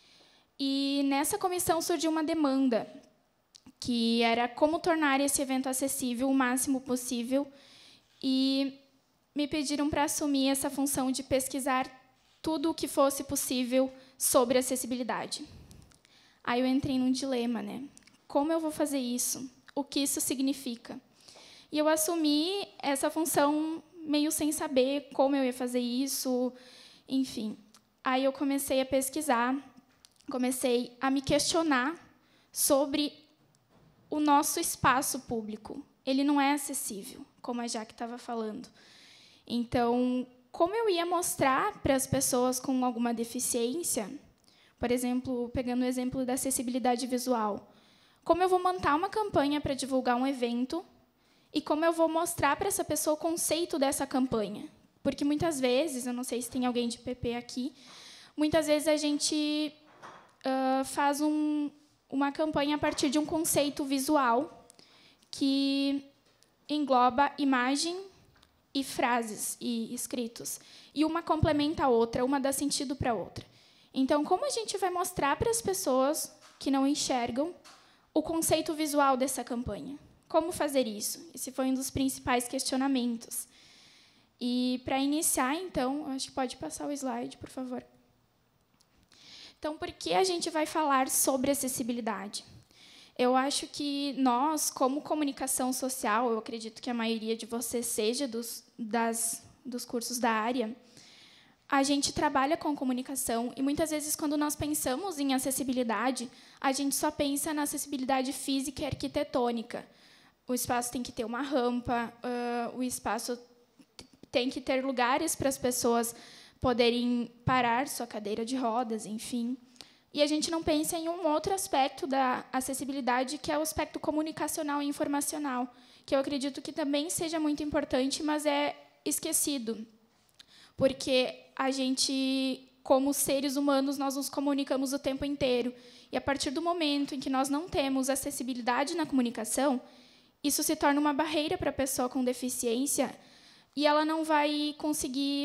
E nessa comissão surgiu uma demanda, que era como tornar esse evento acessível o máximo possível. E me pediram para assumir essa função de pesquisar tudo o que fosse possível sobre acessibilidade. Aí eu entrei num dilema, né? Como eu vou fazer isso? O que isso significa? E eu assumi essa função meio sem saber como eu ia fazer isso, enfim. Aí eu comecei a pesquisar, comecei a me questionar sobre o nosso espaço público. Ele não é acessível, como a Jaque estava falando. Então, como eu ia mostrar para as pessoas com alguma deficiência, por exemplo, pegando o exemplo da acessibilidade visual, como eu vou montar uma campanha para divulgar um evento e como eu vou mostrar para essa pessoa o conceito dessa campanha? Porque, muitas vezes, eu não sei se tem alguém de PP aqui, muitas vezes a gente faz uma campanha a partir de um conceito visual que engloba imagem e frases e escritos. E uma complementa a outra, uma dá sentido para a outra. Então, como a gente vai mostrar para as pessoas que não enxergam o conceito visual dessa campanha? Como fazer isso? Esse foi um dos principais questionamentos. E, para iniciar, então, acho que pode passar o slide, por favor. Então, por que a gente vai falar sobre acessibilidade? Eu acho que nós, como comunicação social, eu acredito que a maioria de vocês seja dos cursos da área, a gente trabalha com comunicação e, muitas vezes, quando nós pensamos em acessibilidade, a gente só pensa na acessibilidade física e arquitetônica. O espaço tem que ter uma rampa, o espaço tem que ter lugares para as pessoas poderem parar sua cadeira de rodas, enfim. E a gente não pensa em um outro aspecto da acessibilidade, que é o aspecto comunicacional e informacional, que eu acredito que também seja muito importante, mas é esquecido. Porque a gente, como seres humanos, nós nos comunicamos o tempo inteiro. E, a partir do momento em que nós não temos acessibilidade na comunicação, isso se torna uma barreira para a pessoa com deficiência e ela não vai conseguir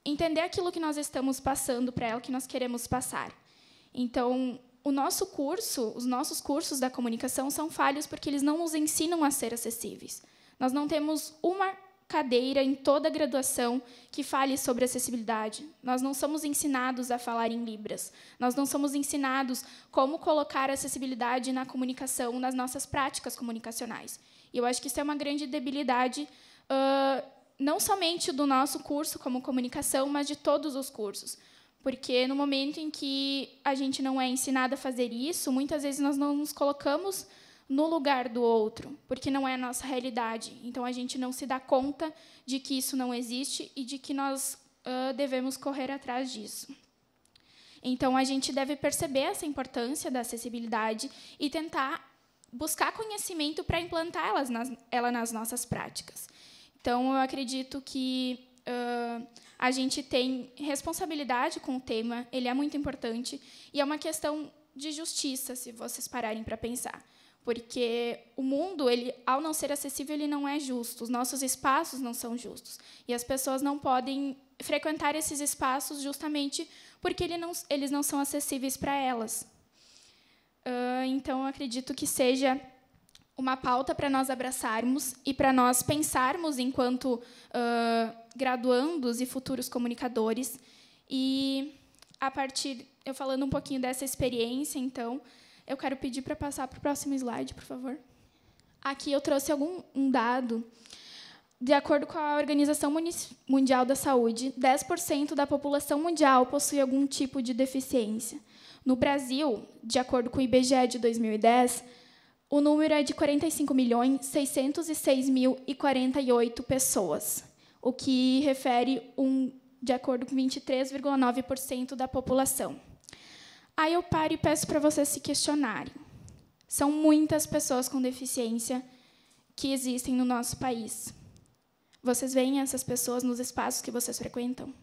entender aquilo que nós estamos passando para ela, que nós queremos passar. Então, os nossos cursos da comunicação são falhos porque eles não nos ensinam a ser acessíveis. Nós não temos uma cadeira em toda a graduação que fale sobre acessibilidade. Nós não somos ensinados a falar em Libras. Nós não somos ensinados como colocar a acessibilidade na comunicação, nas nossas práticas comunicacionais. E eu acho que isso é uma grande debilidade, não somente do nosso curso como comunicação, mas de todos os cursos. Porque, no momento em que a gente não é ensinado a fazer isso, muitas vezes nós não nos colocamos no lugar do outro, porque não é a nossa realidade. Então, a gente não se dá conta de que isso não existe e de que nós devemos correr atrás disso. Então, a gente deve perceber essa importância da acessibilidade e tentar buscar conhecimento para implantar ela nas nossas práticas. Então, eu acredito que a gente tem responsabilidade com o tema, ele é muito importante, e é uma questão de justiça, se vocês pararem para pensar. Porque o mundo, ao não ser acessível, ele não é justo. Os nossos espaços não são justos. E as pessoas não podem frequentar esses espaços justamente porque eles não são acessíveis para elas. Então, eu acredito que seja uma pauta para nós abraçarmos e para nós pensarmos enquanto graduandos e futuros comunicadores. E, eu falando um pouquinho dessa experiência, então, eu quero pedir para passar para o próximo slide, por favor. Aqui eu trouxe um dado. De acordo com a Organização Mundial da Saúde, 10% da população mundial possui algum tipo de deficiência. No Brasil, de acordo com o IBGE de 2010, o número é de 45.606.048 pessoas, o que refere, de acordo com 23,9% da população. Aí eu paro e peço para vocês se questionarem. São muitas pessoas com deficiência que existem no nosso país. Vocês veem essas pessoas nos espaços que vocês frequentam?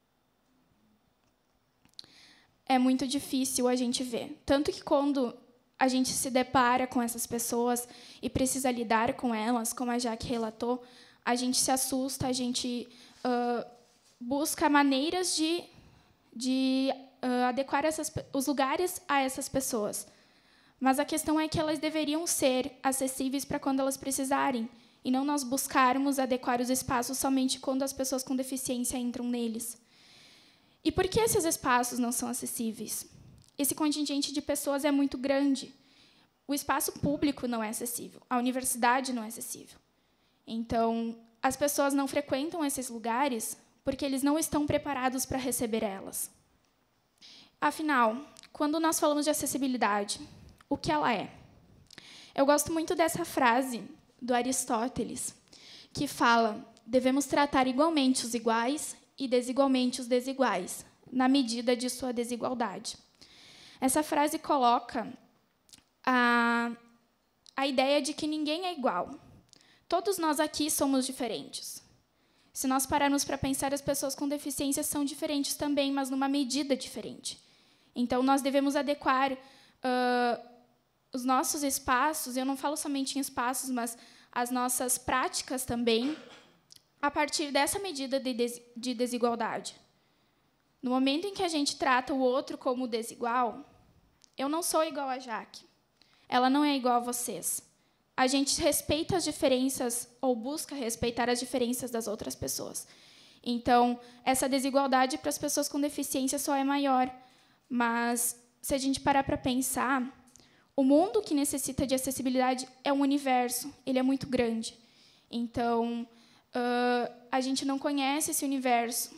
É muito difícil a gente ver. Tanto que, quando a gente se depara com essas pessoas e precisa lidar com elas, como a Jaque relatou, a gente se assusta, a gente busca maneiras de adequar os lugares a essas pessoas. Mas a questão é que elas deveriam ser acessíveis para quando elas precisarem, e não nós buscarmos adequar os espaços somente quando as pessoas com deficiência entram neles. E por que esses espaços não são acessíveis? Esse contingente de pessoas é muito grande. O espaço público não é acessível, a universidade não é acessível. Então, as pessoas não frequentam esses lugares porque eles não estão preparados para receber elas. Afinal, quando nós falamos de acessibilidade, o que ela é? Eu gosto muito dessa frase do Aristóteles, que fala: devemos tratar igualmente os iguais e desigualmente os desiguais, na medida de sua desigualdade. Essa frase coloca a ideia de que ninguém é igual. Todos nós aqui somos diferentes. Se nós pararmos para pensar, as pessoas com deficiência são diferentes também, mas numa medida diferente. Então, nós devemos adequar os nossos espaços, eu não falo somente em espaços, mas as nossas práticas também, a partir dessa medida de desigualdade. No momento em que a gente trata o outro como desigual, eu não sou igual a Jaque, ela não é igual a vocês. A gente respeita as diferenças, ou busca respeitar as diferenças das outras pessoas. Então, essa desigualdade para as pessoas com deficiência só é maior. Mas, se a gente parar para pensar, o mundo que necessita de acessibilidade é um universo, ele é muito grande. Então, a gente não conhece esse universo.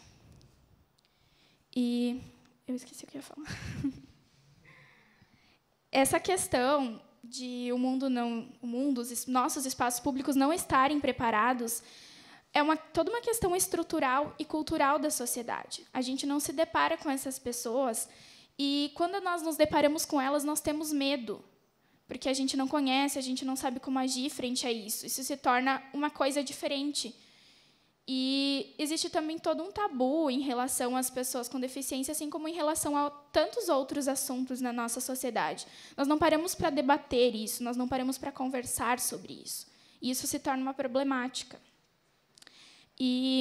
E eu esqueci o que eu ia falar. Essa questão de os nossos espaços públicos não estarem preparados é toda uma questão estrutural e cultural da sociedade. A gente não se depara com essas pessoas e, quando nós nos deparamos com elas, nós temos medo, porque a gente não conhece, a gente não sabe como agir frente a isso. Isso se torna uma coisa diferente. E existe também todo um tabu em relação às pessoas com deficiência, assim como em relação a tantos outros assuntos na nossa sociedade. Nós não paramos para debater isso, nós não paramos para conversar sobre isso. E isso se torna uma problemática. E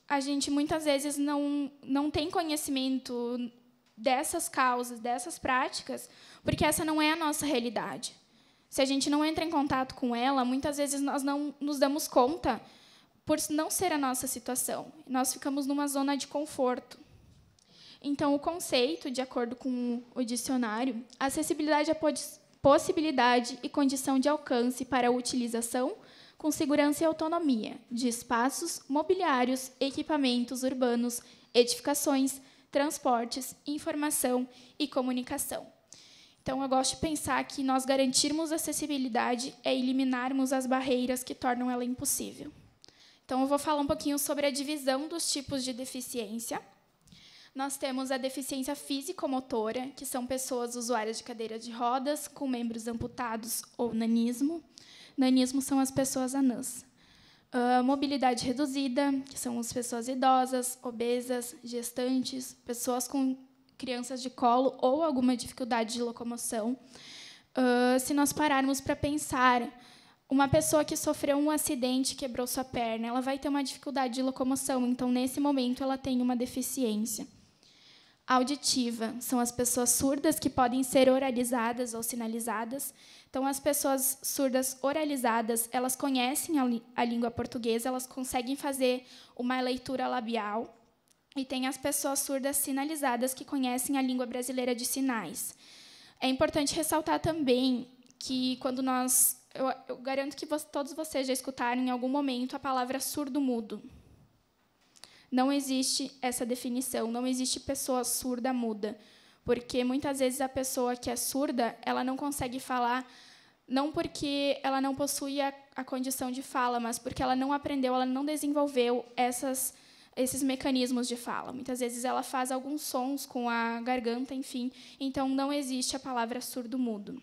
a gente muitas vezes não tem conhecimento dessas causas, dessas práticas, porque essa não é a nossa realidade. Se a gente não entra em contato com ela, muitas vezes nós não nos damos conta por não ser a nossa situação. Nós ficamos numa zona de conforto. Então, o conceito, de acordo com o dicionário, acessibilidade é possibilidade e condição de alcance para a utilização com segurança e autonomia de espaços, mobiliários, equipamentos urbanos, edificações, transportes, informação e comunicação. Então, eu gosto de pensar que nós garantirmos acessibilidade é eliminarmos as barreiras que tornam ela impossível. Então, eu vou falar um pouquinho sobre a divisão dos tipos de deficiência. Nós temos a deficiência físico-motora, que são pessoas usuárias de cadeira de rodas, com membros amputados ou nanismo. Nanismo são as pessoas anãs. Mobilidade reduzida, que são as pessoas idosas, obesas, gestantes, pessoas com crianças de colo ou alguma dificuldade de locomoção. Se nós pararmos para pensar, uma pessoa que sofreu um acidente, quebrou sua perna, ela vai ter uma dificuldade de locomoção, então, nesse momento, ela tem uma deficiência. Auditiva são as pessoas surdas que podem ser oralizadas ou sinalizadas. Então, as pessoas surdas oralizadas, elas conhecem a língua portuguesa, elas conseguem fazer uma leitura labial. E tem as pessoas surdas sinalizadas que conhecem a língua brasileira de sinais. É importante ressaltar também que, quando nós... Eu garanto que todos vocês já escutaram em algum momento a palavra surdo-mudo. Não existe essa definição, não existe pessoa surda-muda, porque muitas vezes a pessoa que é surda, ela não consegue falar, não porque ela não possui a condição de fala, mas porque ela não aprendeu, ela não desenvolveu esses mecanismos de fala. Muitas vezes ela faz alguns sons com a garganta, enfim, então não existe a palavra surdo-mudo.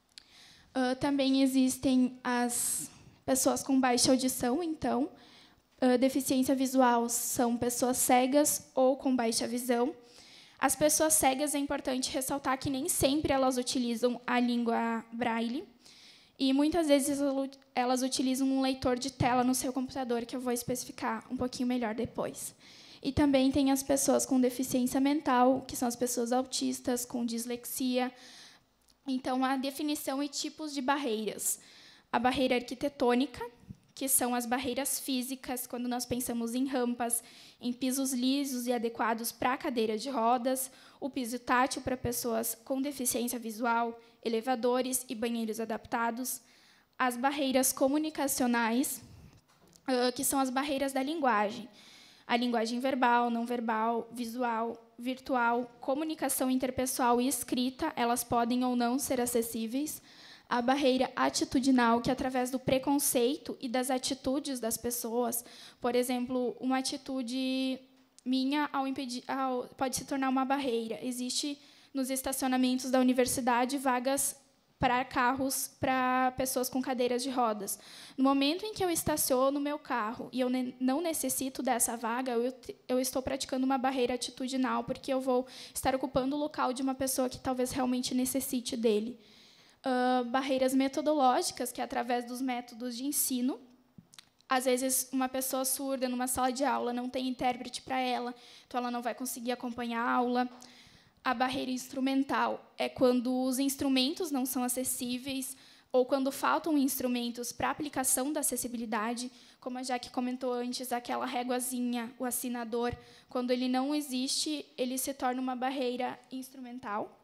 Também existem as pessoas com baixa audição, então, deficiência visual são pessoas cegas ou com baixa visão. As pessoas cegas, é importante ressaltar que nem sempre elas utilizam a língua braille, e muitas vezes elas utilizam um leitor de tela no seu computador, que eu vou especificar um pouquinho melhor depois. E também tem as pessoas com deficiência mental, que são as pessoas autistas, com dislexia. Então, a definição e tipos de barreiras. A barreira arquitetônica, que são as barreiras físicas, quando nós pensamos em rampas, em pisos lisos e adequados para a cadeira de rodas, o piso tátil para pessoas com deficiência visual, elevadores e banheiros adaptados, as barreiras comunicacionais, que são as barreiras da linguagem, a linguagem verbal, não verbal, visual, virtual, comunicação interpessoal e escrita, elas podem ou não ser acessíveis, a barreira atitudinal, que, através do preconceito e das atitudes das pessoas, por exemplo, uma atitude minha pode se tornar uma barreira. Existe, nos estacionamentos da universidade, vagas para carros para pessoas com cadeiras de rodas. No momento em que eu estaciono o meu carro e eu não necessito dessa vaga, eu estou praticando uma barreira atitudinal, porque eu vou estar ocupando o local de uma pessoa que talvez realmente necessite dele. Barreiras metodológicas, que, através dos métodos de ensino, às vezes uma pessoa surda numa sala de aula não tem intérprete para ela, então ela não vai conseguir acompanhar a aula. A barreira instrumental é quando os instrumentos não são acessíveis ou quando faltam instrumentos para a aplicação da acessibilidade, como a Jaque comentou antes, aquela réguazinha, o assinador, quando ele não existe, ele se torna uma barreira instrumental.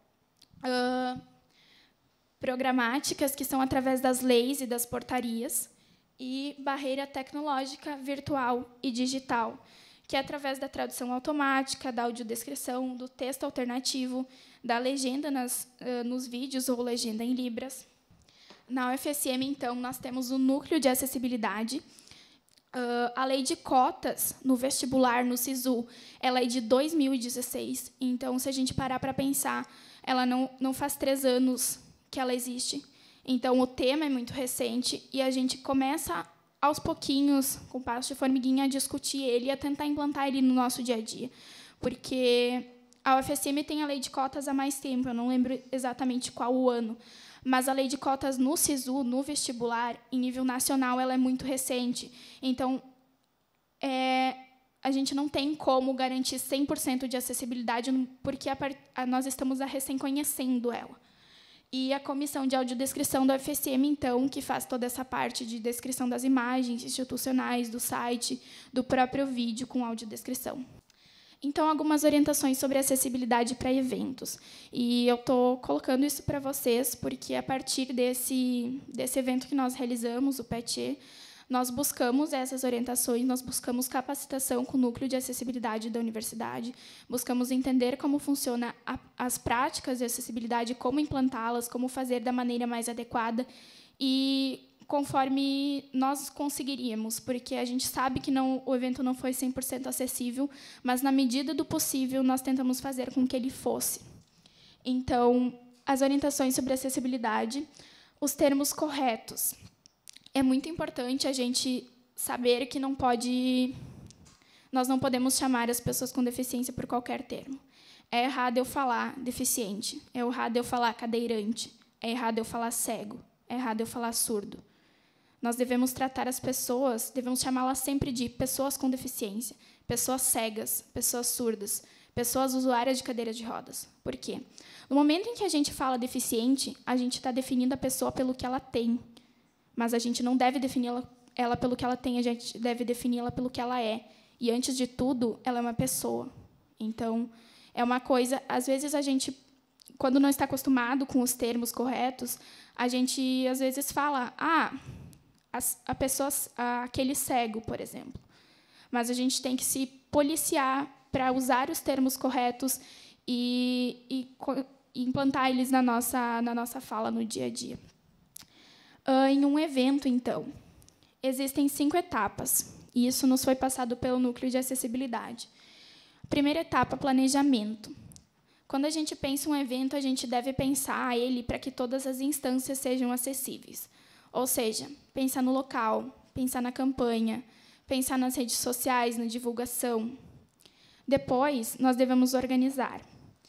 Programáticas, que são através das leis e das portarias, e barreira tecnológica, virtual e digital, que é através da tradução automática, da audiodescrição, do texto alternativo, da legenda nos vídeos ou legenda em libras. Na UFSM, então, nós temos o núcleo de acessibilidade. A lei de cotas no vestibular, no SISU, ela é de 2016. Então, se a gente parar para pensar, ela não faz 3 anos que ela existe. Então, o tema é muito recente e a gente começa, aos pouquinhos, com passo de formiguinha, a discutir ele e a tentar implantar ele no nosso dia a dia. Porque a UFSM tem a lei de cotas há mais tempo, eu não lembro exatamente qual o ano, mas a lei de cotas no SISU, no vestibular, em nível nacional, ela é muito recente. Então, a gente não tem como garantir 100% de acessibilidade, porque nós estamos recém conhecendo ela. E a Comissão de Audiodescrição da UFSM, então, que faz toda essa parte de descrição das imagens institucionais, do site, do próprio vídeo com audiodescrição. Então, algumas orientações sobre acessibilidade para eventos. E eu estou colocando isso para vocês, porque, a partir desse evento que nós realizamos, o PET, nós buscamos essas orientações, nós buscamos capacitação com o Núcleo de Acessibilidade da Universidade, buscamos entender como funcionam as práticas de acessibilidade, como implantá-las, como fazer da maneira mais adequada e conforme nós conseguiríamos, porque a gente sabe que o evento não foi 100% acessível, mas, na medida do possível, nós tentamos fazer com que ele fosse. Então, as orientações sobre acessibilidade, os termos corretos. É muito importante a gente saber que nós não podemos chamar as pessoas com deficiência por qualquer termo. É errado eu falar deficiente, é errado eu falar cadeirante, é errado eu falar cego, é errado eu falar surdo. Nós devemos tratar as pessoas, devemos chamá-las sempre de pessoas com deficiência, pessoas cegas, pessoas surdas, pessoas usuárias de cadeira de rodas. Por quê? No momento em que a gente fala deficiente, a gente está definindo a pessoa pelo que ela tem. Mas a gente não deve definir ela pelo que ela tem, a gente deve defini-la pelo que ela é. E, antes de tudo, ela é uma pessoa. Então, é uma coisa... Às vezes, a gente, quando não está acostumado com os termos corretos, a gente, às vezes, fala a pessoa, aquele cego, por exemplo. Mas a gente tem que se policiar para usar os termos corretos e implantar eles na nossa fala no dia a dia. Em um evento, então, existem 5 etapas, e isso nos foi passado pelo Núcleo de Acessibilidade. Primeira etapa, planejamento. Quando a gente pensa em um evento, a gente deve pensar ele para que todas as instâncias sejam acessíveis. Ou seja, pensar no local, pensar na campanha, pensar nas redes sociais, na divulgação. Depois, nós devemos organizar.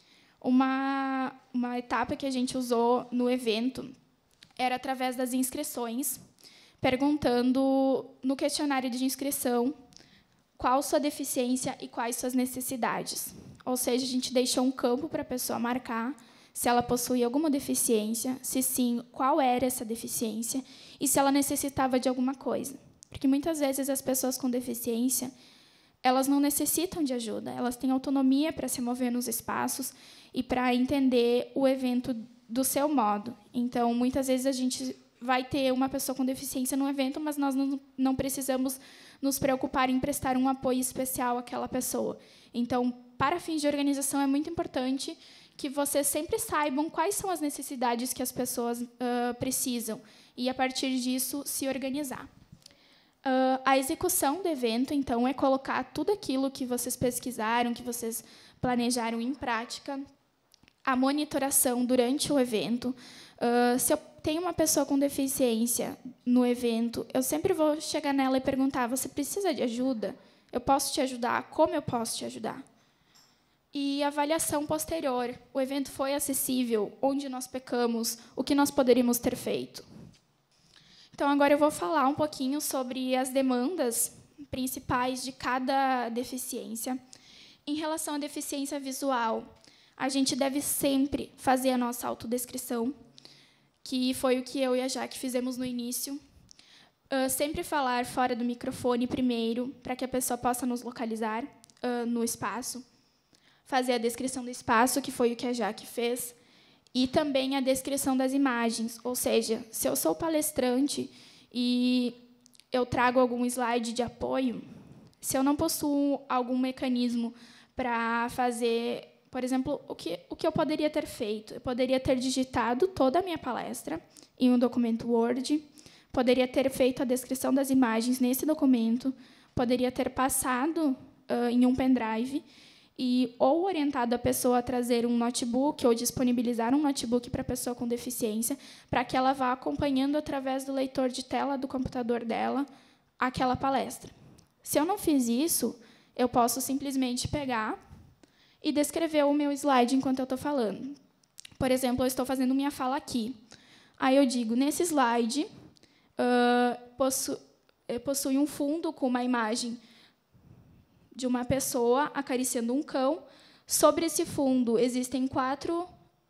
Uma etapa que a gente usou no evento era através das inscrições, perguntando no questionário de inscrição qual sua deficiência e quais suas necessidades. Ou seja, a gente deixou um campo para a pessoa marcar se ela possuía alguma deficiência, se sim, qual era essa deficiência e se ela necessitava de alguma coisa. Porque, muitas vezes, as pessoas com deficiência, elas não necessitam de ajuda, elas têm autonomia para se mover nos espaços e para entender o evento do seu modo. Então, muitas vezes, a gente vai ter uma pessoa com deficiência no evento, mas nós não precisamos nos preocupar em prestar um apoio especial àquela pessoa. Então, para fins de organização, é muito importante que vocês sempre saibam quais são as necessidades que as pessoas precisam e, a partir disso, se organizar. A execução do evento, então, é colocar tudo aquilo que vocês pesquisaram, que vocês planejaram em prática. A monitoração durante o evento. Se eu tenho uma pessoa com deficiência no evento, eu sempre vou chegar nela e perguntar: você precisa de ajuda? Eu posso te ajudar? Como eu posso te ajudar? E avaliação posterior. O evento foi acessível? Onde nós pecamos? O que nós poderíamos ter feito? Então, agora eu vou falar um pouquinho sobre as demandas principais de cada deficiência. Em relação à deficiência visual, a gente deve sempre fazer a nossa autodescrição, que foi o que eu e a Jaque fizemos no início. Sempre falar fora do microfone primeiro, para que a pessoa possa nos localizar no espaço. Fazer a descrição do espaço, que foi o que a Jaque fez. E também a descrição das imagens. Ou seja, se eu sou palestrante e eu trago algum slide de apoio, se eu não possuo algum mecanismo para fazer... Por exemplo, o que eu poderia ter feito? Eu poderia ter digitado toda a minha palestra em um documento Word, poderia ter feito a descrição das imagens nesse documento, poderia ter passado em um pendrive ou orientado a pessoa a trazer um notebook ou disponibilizar um notebook para a pessoa com deficiência, para que ela vá acompanhando através do leitor de tela do computador dela aquela palestra. Se eu não fiz isso, eu posso simplesmente pegar e descrever o meu slide enquanto eu estou falando. Por exemplo, eu estou fazendo minha fala aqui. Aí eu digo, nesse slide, possui um fundo com uma imagem de uma pessoa acariciando um cão. Sobre esse fundo existem 4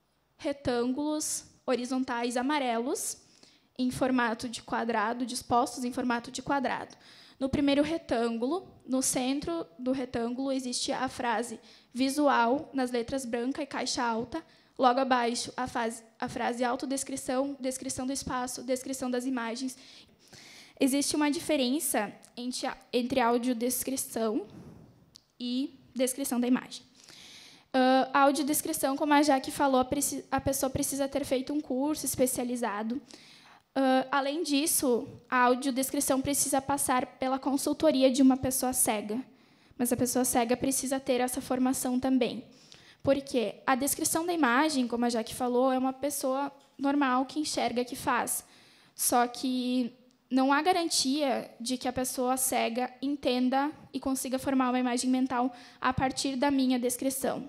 retângulos horizontais amarelos em formato de quadrado, dispostos em formato de quadrado. No primeiro retângulo, no centro do retângulo, existe a frase visual, nas letras branca e caixa alta. Logo abaixo, a frase autodescrição, descrição do espaço, descrição das imagens. Existe uma diferença entre audiodescrição e descrição da imagem. A audiodescrição, como a Jaque falou, a pessoa precisa ter feito um curso especializado. Além disso, a audiodescrição precisa passar pela consultoria de uma pessoa cega. Mas a pessoa cega precisa ter essa formação também. Porque a descrição da imagem, como a Jaque falou, é uma pessoa normal que enxerga, que faz. Só que não há garantia de que a pessoa cega entenda e consiga formar uma imagem mental a partir da minha descrição.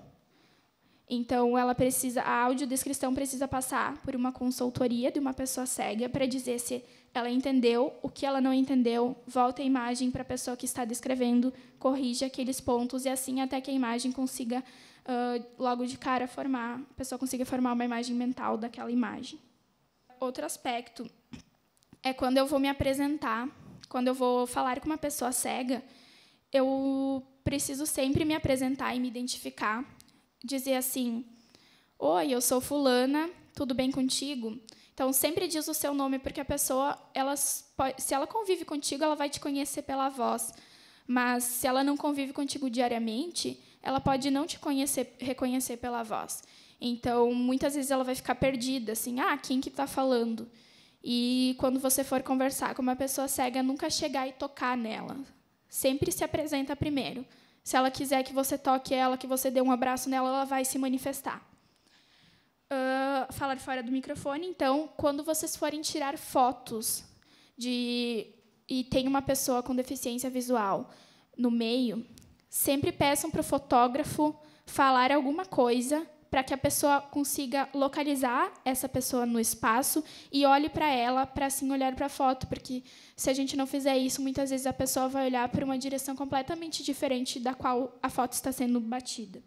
Então, a audiodescrição precisa passar por uma consultoria de uma pessoa cega para dizer se ela entendeu, o que ela não entendeu, volta a imagem para a pessoa que está descrevendo, corrige aqueles pontos, e assim até que a imagem consiga, logo de cara, a pessoa consiga formar uma imagem mental daquela imagem. Outro aspecto é quando eu vou me apresentar, quando eu vou falar com uma pessoa cega, eu preciso sempre me apresentar e me identificar, dizer assim: oi, eu sou fulana, tudo bem contigo? Então, sempre diz o seu nome, porque a pessoa, se ela convive contigo, ela vai te conhecer pela voz. Mas, se ela não convive contigo diariamente, ela pode não te reconhecer pela voz. Então, muitas vezes, ela vai ficar perdida, assim, quem que está falando? E, quando você for conversar com uma pessoa cega, nunca chegar e tocar nela. Sempre se apresenta primeiro. Se ela quiser que você toque ela, que você dê um abraço nela, ela vai se manifestar. Falar fora do microfone. Então, quando vocês forem tirar fotos e tem uma pessoa com deficiência visual no meio, sempre peçam para o fotógrafo falar alguma coisa para que a pessoa consiga localizar essa pessoa no espaço e olhe para ela, para assim olhar para a foto, porque se a gente não fizer isso, muitas vezes a pessoa vai olhar para uma direção completamente diferente da qual a foto está sendo batida.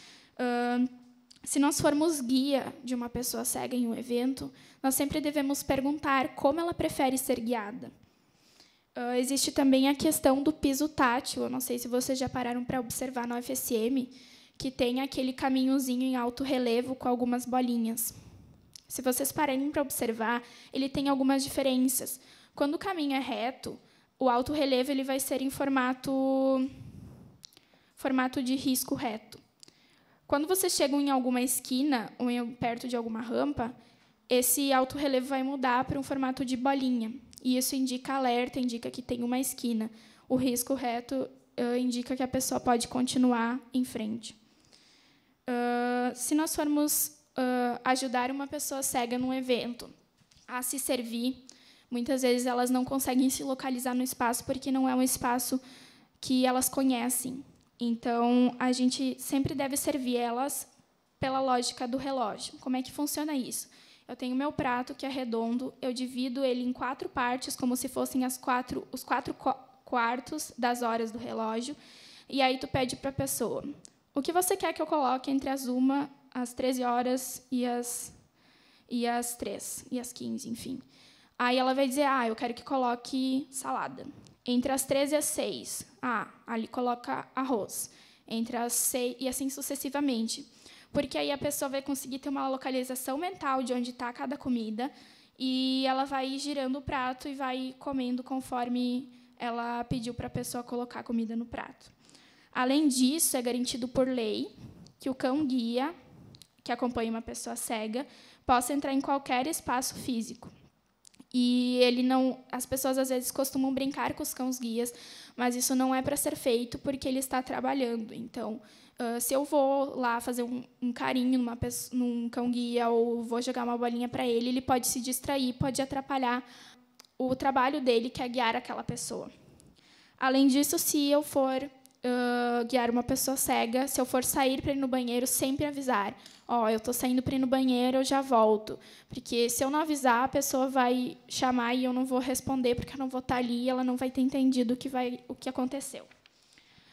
Se nós formos guia de uma pessoa cega em um evento, nós sempre devemos perguntar como ela prefere ser guiada. Existe também a questão do piso tátil. Eu não sei se vocês já pararam para observar no UFSM, que tem aquele caminhozinho em alto relevo com algumas bolinhas. Se vocês pararem para observar, ele tem algumas diferenças. Quando o caminho é reto, o alto relevo ele vai ser em formato de risco reto. Quando vocês chegam em alguma esquina ou perto de alguma rampa, esse alto relevo vai mudar para um formato de bolinha. E isso indica alerta, indica que tem uma esquina. O risco reto indica que a pessoa pode continuar em frente. Se nós formos ajudar uma pessoa cega num evento a se servir, muitas vezes elas não conseguem se localizar no espaço porque não é um espaço que elas conhecem. Então, a gente sempre deve servir elas pela lógica do relógio. Como é que funciona isso? Eu tenho meu prato, que é redondo, eu divido ele em 4 partes, como se fossem os 4 quartos das horas do relógio, e aí tu pede para a pessoa: o que você quer que eu coloque entre as 13 horas e as 3, e as 15, enfim. Aí ela vai dizer: eu quero que coloque salada. Entre as 13 e as 6, ali coloca arroz. Entre as 6, e assim sucessivamente. Porque aí a pessoa vai conseguir ter uma localização mental de onde está cada comida, e ela vai girando o prato e vai comendo conforme ela pediu para a pessoa colocar a comida no prato. Além disso, é garantido por lei que o cão-guia, que acompanha uma pessoa cega, possa entrar em qualquer espaço físico. E as pessoas, às vezes, costumam brincar com os cães-guias, mas isso não é para ser feito porque ele está trabalhando. Então, se eu vou lá fazer um carinho num cão-guia ou vou jogar uma bolinha para ele, ele pode se distrair, pode atrapalhar o trabalho dele, que é guiar aquela pessoa. Além disso, se eu for guiar uma pessoa cega, se eu for sair para ir no banheiro, sempre avisar: eu estou saindo para ir no banheiro, eu já volto. Porque se eu não avisar, a pessoa vai chamar e eu não vou responder, porque eu não vou estar ali e ela não vai ter entendido o que aconteceu.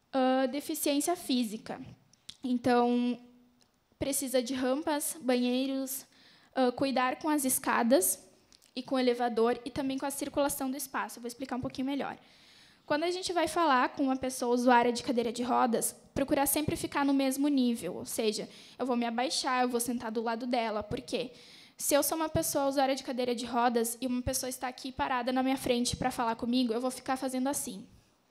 Deficiência física. Então, precisa de rampas, banheiros, cuidar com as escadas e com o elevador e também com a circulação do espaço. Eu vou explicar um pouquinho melhor. Quando a gente vai falar com uma pessoa usuária de cadeira de rodas, procurar sempre ficar no mesmo nível, ou seja, eu vou me abaixar, eu vou sentar do lado dela. Por quê? Se eu sou uma pessoa usuária de cadeira de rodas e uma pessoa está aqui parada na minha frente para falar comigo, eu vou ficar fazendo assim.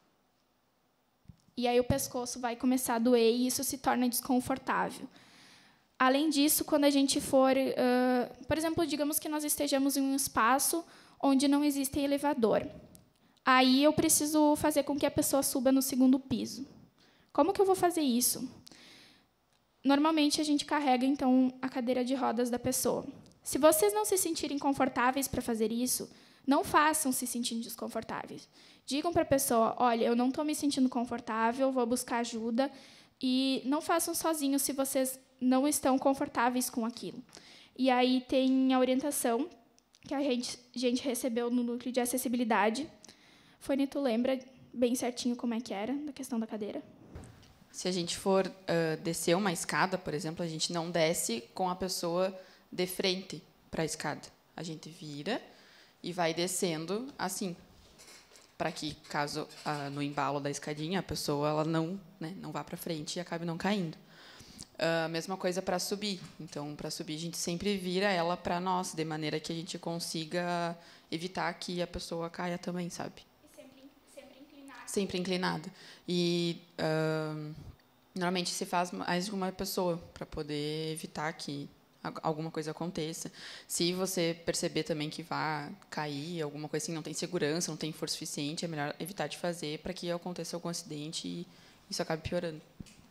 E aí o pescoço vai começar a doer e isso se torna desconfortável. Além disso, quando a gente for... por exemplo, digamos que nós estejamos em um espaço onde não existe elevador. Aí eu preciso fazer com que a pessoa suba no segundo piso. Como que eu vou fazer isso? Normalmente, a gente carrega, então, a cadeira de rodas da pessoa. Se vocês não se sentirem confortáveis para fazer isso, não façam se sentindo desconfortáveis. Digam para a pessoa, olha, eu não estou me sentindo confortável, vou buscar ajuda. E não façam sozinhos se vocês não estão confortáveis com aquilo. E aí tem a orientação que a gente recebeu no núcleo de acessibilidade. Fone, tu lembra bem certinho como é que era, da questão da cadeira? Se a gente for descer uma escada, por exemplo, a gente não desce com a pessoa de frente para a escada. A gente vira e vai descendo assim, para que, caso no embalo da escadinha, a pessoa ela não vá para frente e acabe não caindo. Mesma coisa para subir. Então, para subir, a gente sempre vira ela para nós, de maneira que a gente consiga evitar que a pessoa caia também, sabe? Sempre inclinada. E normalmente se faz mais de uma pessoa para poder evitar que alguma coisa aconteça. Se você perceber também que vai cair, alguma coisa assim, não tem segurança, não tem força suficiente, é melhor evitar de fazer para que aconteça algum acidente e isso acabe piorando.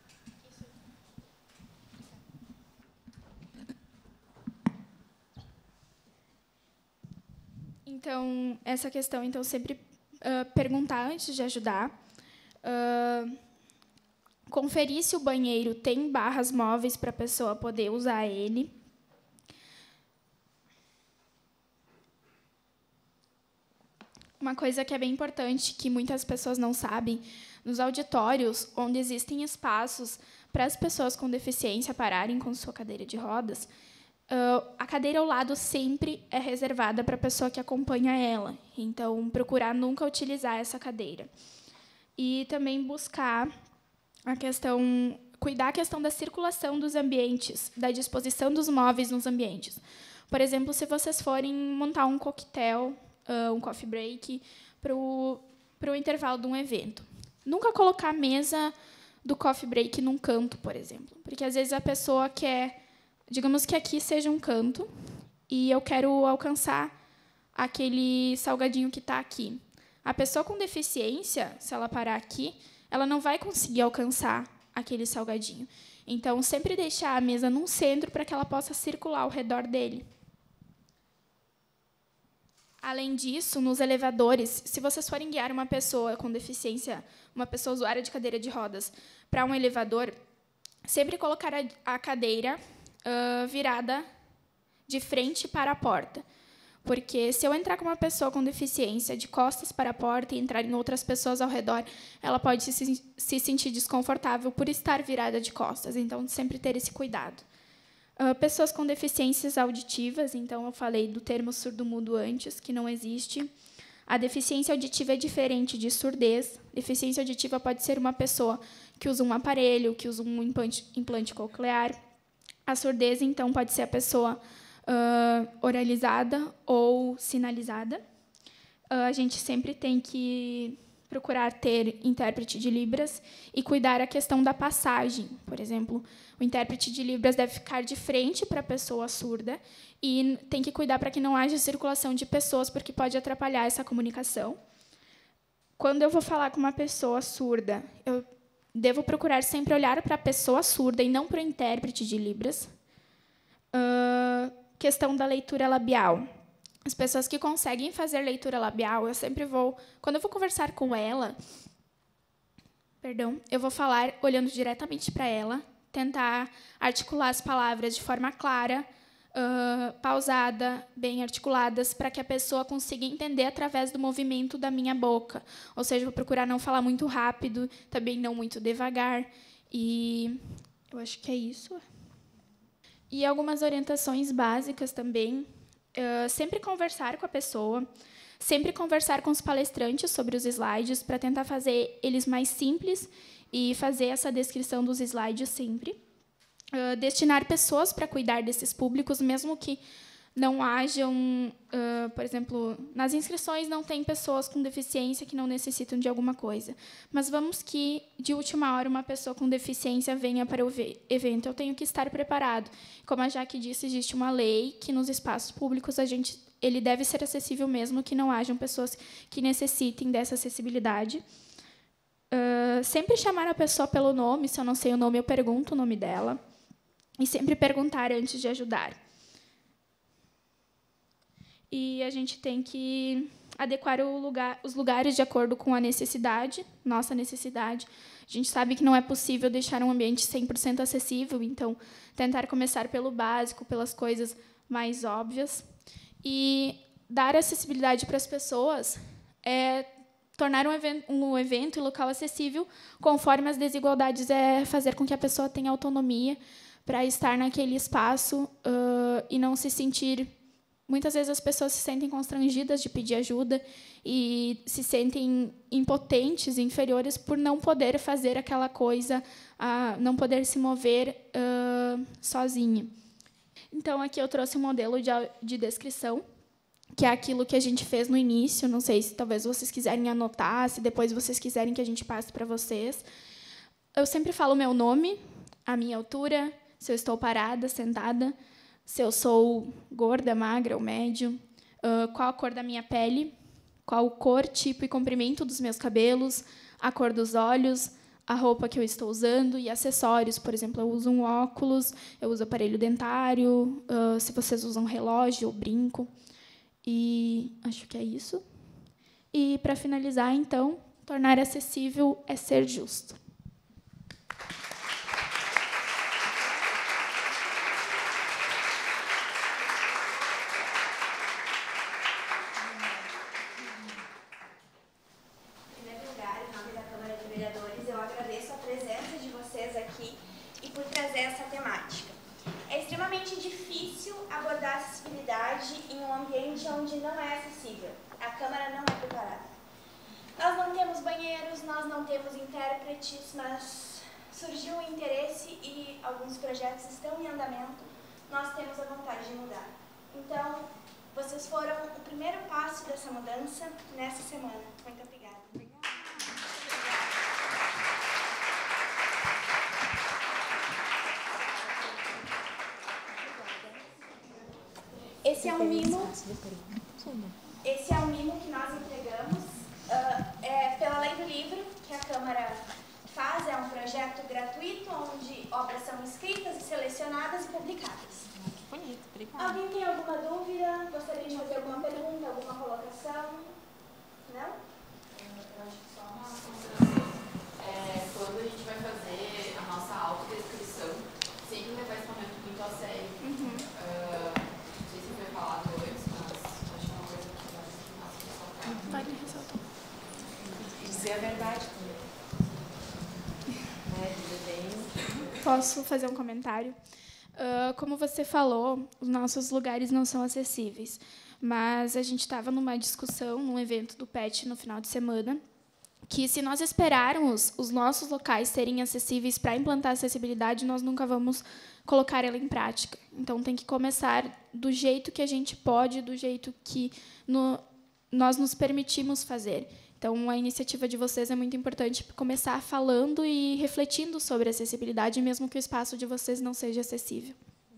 Então, essa questão, então, sempre perguntar antes de ajudar. Conferir se o banheiro tem barras móveis para a pessoa poder usar ele. Uma coisa que é bem importante, que muitas pessoas não sabem, nos auditórios, onde existem espaços para as pessoas com deficiência pararem com sua cadeira de rodas, a cadeira ao lado sempre é reservada para a pessoa que acompanha ela. Então, procurar nunca utilizar essa cadeira. E também buscar cuidar a questão da circulação dos ambientes, da disposição dos móveis nos ambientes. Por exemplo, se vocês forem montar um coquetel, um coffee break, para o intervalo de um evento. Nunca colocar a mesa do coffee break num canto, por exemplo. Porque, às vezes, a pessoa quer... Digamos que aqui seja um canto e eu quero alcançar aquele salgadinho que está aqui. A pessoa com deficiência, se ela parar aqui, ela não vai conseguir alcançar aquele salgadinho. Então, sempre deixar a mesa num centro para que ela possa circular ao redor dele. Além disso, nos elevadores, se vocês forem guiar uma pessoa com deficiência, uma pessoa usuária de cadeira de rodas, para um elevador, sempre colocar a cadeira virada de frente para a porta. Porque se eu entrar com uma pessoa com deficiência de costas para a porta e entrar em outras pessoas ao redor, ela pode se sentir desconfortável por estar virada de costas. Então, sempre ter esse cuidado. Pessoas com deficiências auditivas, então eu falei do termo surdo-mudo antes, que não existe. A deficiência auditiva é diferente de surdez. Deficiência auditiva pode ser uma pessoa que usa um aparelho, que usa um implante coclear. A surdez, então, pode ser a pessoa oralizada ou sinalizada. A gente sempre tem que procurar ter intérprete de Libras e cuidar a questão da passagem. Por exemplo, o intérprete de Libras deve ficar de frente para a pessoa surda e tem que cuidar para que não haja circulação de pessoas, porque pode atrapalhar essa comunicação. Quando eu vou falar com uma pessoa surda, eu devo procurar sempre olhar para a pessoa surda e não para o intérprete de Libras. Questão da leitura labial. As pessoas que conseguem fazer leitura labial, eu sempre vou... Quando eu vou conversar com ela, eu vou falar olhando diretamente para ela, tentar articular as palavras de forma clara, pausada, bem articuladas, para que a pessoa consiga entender através do movimento da minha boca. Ou seja, vou procurar não falar muito rápido, também não muito devagar. E eu acho que é isso. E algumas orientações básicas também. Sempre conversar com a pessoa, sempre conversar com os palestrantes sobre os slides, para tentar fazer eles mais simples e fazer essa descrição dos slides sempre. Destinar pessoas para cuidar desses públicos, mesmo que não hajam, por exemplo, nas inscrições não tem pessoas com deficiência que não necessitam de alguma coisa. Mas vamos que, de última hora, uma pessoa com deficiência venha para o evento. Eu tenho que estar preparado. Como a Jaque disse, existe uma lei que, nos espaços públicos, ele deve ser acessível mesmo que não hajam pessoas que necessitem dessa acessibilidade. Sempre chamar a pessoa pelo nome. Se eu não sei o nome, eu pergunto o nome dela. E sempre perguntar antes de ajudar. E a gente tem que adequar os lugares de acordo com a necessidade, nossa necessidade. A gente sabe que não é possível deixar um ambiente 100% acessível, então tentar começar pelo básico, pelas coisas mais óbvias. E dar acessibilidade para as pessoas é tornar um evento e local acessível conforme as desigualdades, é fazer com que a pessoa tenha autonomia para estar naquele espaço e não se sentir... Muitas vezes as pessoas se sentem constrangidas de pedir ajuda e se sentem impotentes, inferiores, por não poder fazer aquela coisa, não poder se mover sozinha. Então, aqui eu trouxe um modelo de descrição, que é aquilo que a gente fez no início. Não sei se talvez vocês quiserem anotar, se depois vocês quiserem que a gente passe para vocês. Eu sempre falo o meu nome, a minha altura, se eu estou parada, sentada, se eu sou gorda, magra ou médio, qual a cor da minha pele, qual a cor, tipo e comprimento dos meus cabelos, a cor dos olhos, a roupa que eu estou usando e acessórios. Por exemplo, eu uso um óculos, eu uso aparelho dentário, se vocês usam relógio ou brinco. E acho que é isso. E, para finalizar, então, tornar acessível é ser justo. Onde não é acessível. A Câmara não é preparada. Nós não temos banheiros, nós não temos intérpretes, mas surgiu um interesse e alguns projetos estão em andamento. Nós temos a vontade de mudar. Então, vocês foram o primeiro passo dessa mudança nessa semana. Muito obrigada. Esse é um mimo. Esse é um mimo que nós entregamos pela Lei do Livro, que a Câmara faz. É um projeto gratuito, onde obras são escritas, selecionadas e publicadas. Bonito, obrigada. Alguém tem alguma dúvida? Gostaria de fazer alguma pergunta, alguma colocação? Não? Eu acho que só uma consideração. Quando a gente vai fazer a nossa autodescrição, sempre levar esse momento muito a sério. Não sei se foi falado antes, mas acho que é uma coisa que Pode ressaltar. Dizer a verdade também. Posso fazer um comentário? Como você falou, os nossos lugares não são acessíveis, mas a gente estava numa discussão, num evento do PET no final de semana, que se nós esperarmos os nossos locais serem acessíveis para implantar acessibilidade, nós nunca vamos colocar ela em prática. Então, tem que começar do jeito que a gente pode, do jeito que nós nos permitimos fazer. Então, a iniciativa de vocês é muito importante, começar falando e refletindo sobre acessibilidade, mesmo que o espaço de vocês não seja acessível.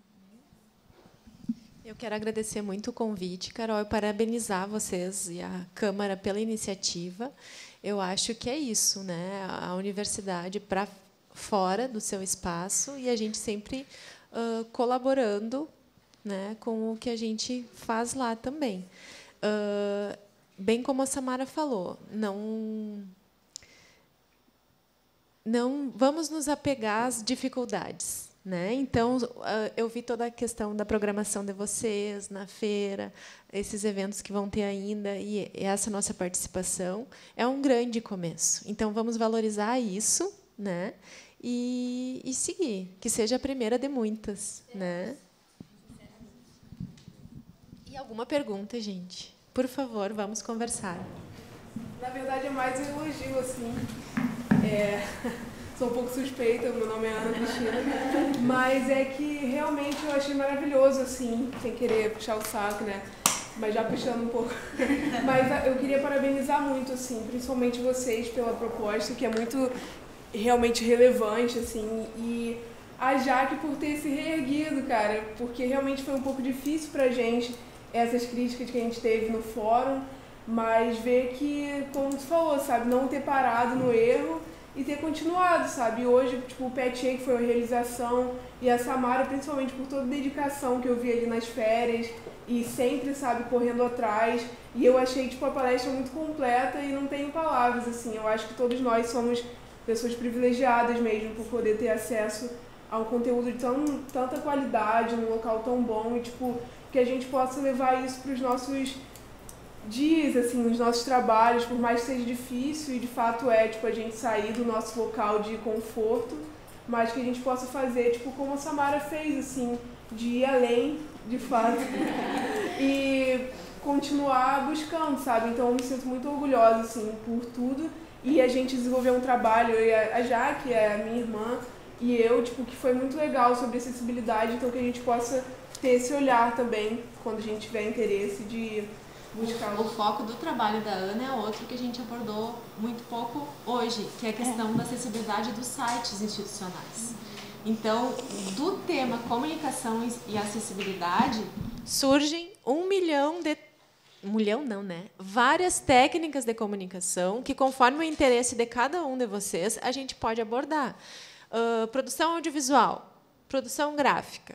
Eu quero agradecer muito o convite, Carol, e parabenizar vocês e a Câmara pela iniciativa. Eu acho que é isso, né? A universidade para fora do seu espaço e a gente sempre colaborando, né, com o que a gente faz lá também. Bem como a Samara falou, não vamos nos apegar às dificuldades, né? Então, eu vi toda a questão da programação de vocês na feira, esses eventos que vão ter ainda, e essa nossa participação é um grande começo. Então, vamos valorizar isso, né? E seguir, que seja a primeira de muitas, né? E alguma pergunta, gente? Por favor, vamos conversar. Na verdade, é mais um elogio, assim. Sou um pouco suspeita, meu nome é Ana Cristina, mas é que realmente eu achei maravilhoso, assim, sem querer puxar o saco, né? Mas já puxando um pouco. Mas eu queria parabenizar muito, assim, principalmente vocês pela proposta, que é muito realmente relevante, assim, e a Jaque por ter se reerguido, cara, porque realmente foi um pouco difícil pra gente essas críticas que a gente teve no fórum, mas ver que, como tu falou, sabe, não ter parado no erro e ter continuado, sabe? E hoje, tipo, o Pet que foi uma realização, e a Samara, principalmente por toda a dedicação que eu vi ali nas férias, e sempre, sabe, correndo atrás. E eu achei, tipo, a palestra muito completa e não tenho palavras, assim. Eu acho que todos nós somos pessoas privilegiadas mesmo por poder ter acesso a um conteúdo de tanta qualidade, num local tão bom, e, tipo, que a gente possa levar isso para os nossos dias, assim, nos nossos trabalhos, por mais que seja difícil, e de fato tipo, a gente sair do nosso local de conforto, mas que a gente possa fazer, tipo, como a Samara fez, assim, de ir além, de fato, e continuar buscando, sabe? Então eu me sinto muito orgulhosa, assim, por tudo, e a gente desenvolveu um trabalho, eu e a Jaque, a minha irmã, e eu, tipo, que foi muito legal sobre acessibilidade, então que a gente possa ter esse olhar também, quando a gente tiver interesse de buscar. O foco do trabalho da Ana é outro que a gente abordou muito pouco hoje, que é a questão da acessibilidade dos sites institucionais. Então, do tema comunicação e acessibilidade, surgem 1 milhão de... 1 milhão não, né? Várias técnicas de comunicação que, conforme o interesse de cada um de vocês, a gente pode abordar. Produção audiovisual, produção gráfica,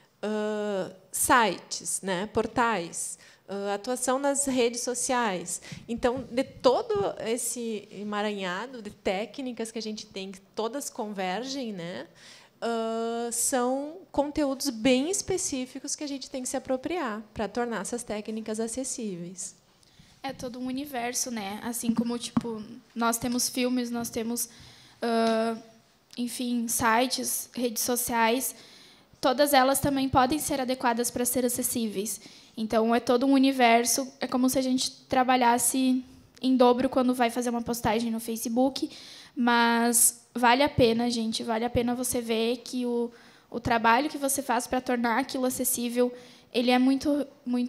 sites, né? Portais, atuação nas redes sociais. Então, de todo esse emaranhado de técnicas que a gente tem, que todas convergem, né? São conteúdos bem específicos que a gente tem que se apropriar para tornar essas técnicas acessíveis. É todo um universo, né? Assim como, tipo, nós temos filmes, nós temos, enfim, sites, redes sociais, todas elas também podem ser adequadas para ser acessíveis. Então, é todo um universo, é como se a gente trabalhasse em dobro quando vai fazer uma postagem no Facebook, mas vale a pena, gente, vale a pena você ver que o trabalho que você faz para tornar aquilo acessível, ele é muito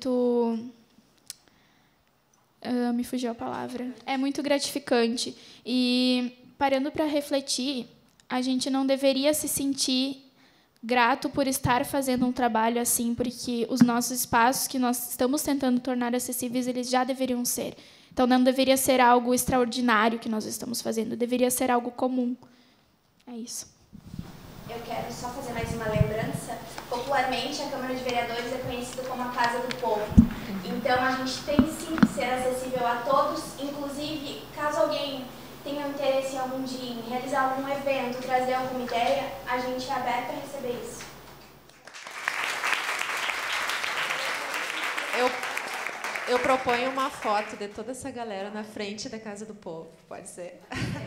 me fugiu a palavra. É muito gratificante. E, parando para refletir, a gente não deveria se sentir grato por estar fazendo um trabalho assim, porque os nossos espaços que nós estamos tentando tornar acessíveis, eles já deveriam ser. Então, não deveria ser algo extraordinário que nós estamos fazendo, deveria ser algo comum. É isso. Eu quero só fazer mais uma lembrança. Popularmente, a Câmara de Vereadores é conhecida como a Casa do Povo. Então, a gente tem, sim, que ser acessível a todos, inclusive, caso alguém tenha interesse em algum dia em realizar algum evento, trazer alguma ideia, a gente é aberto a receber isso. Eu proponho uma foto de toda essa galera na frente da Casa do Povo. Pode ser?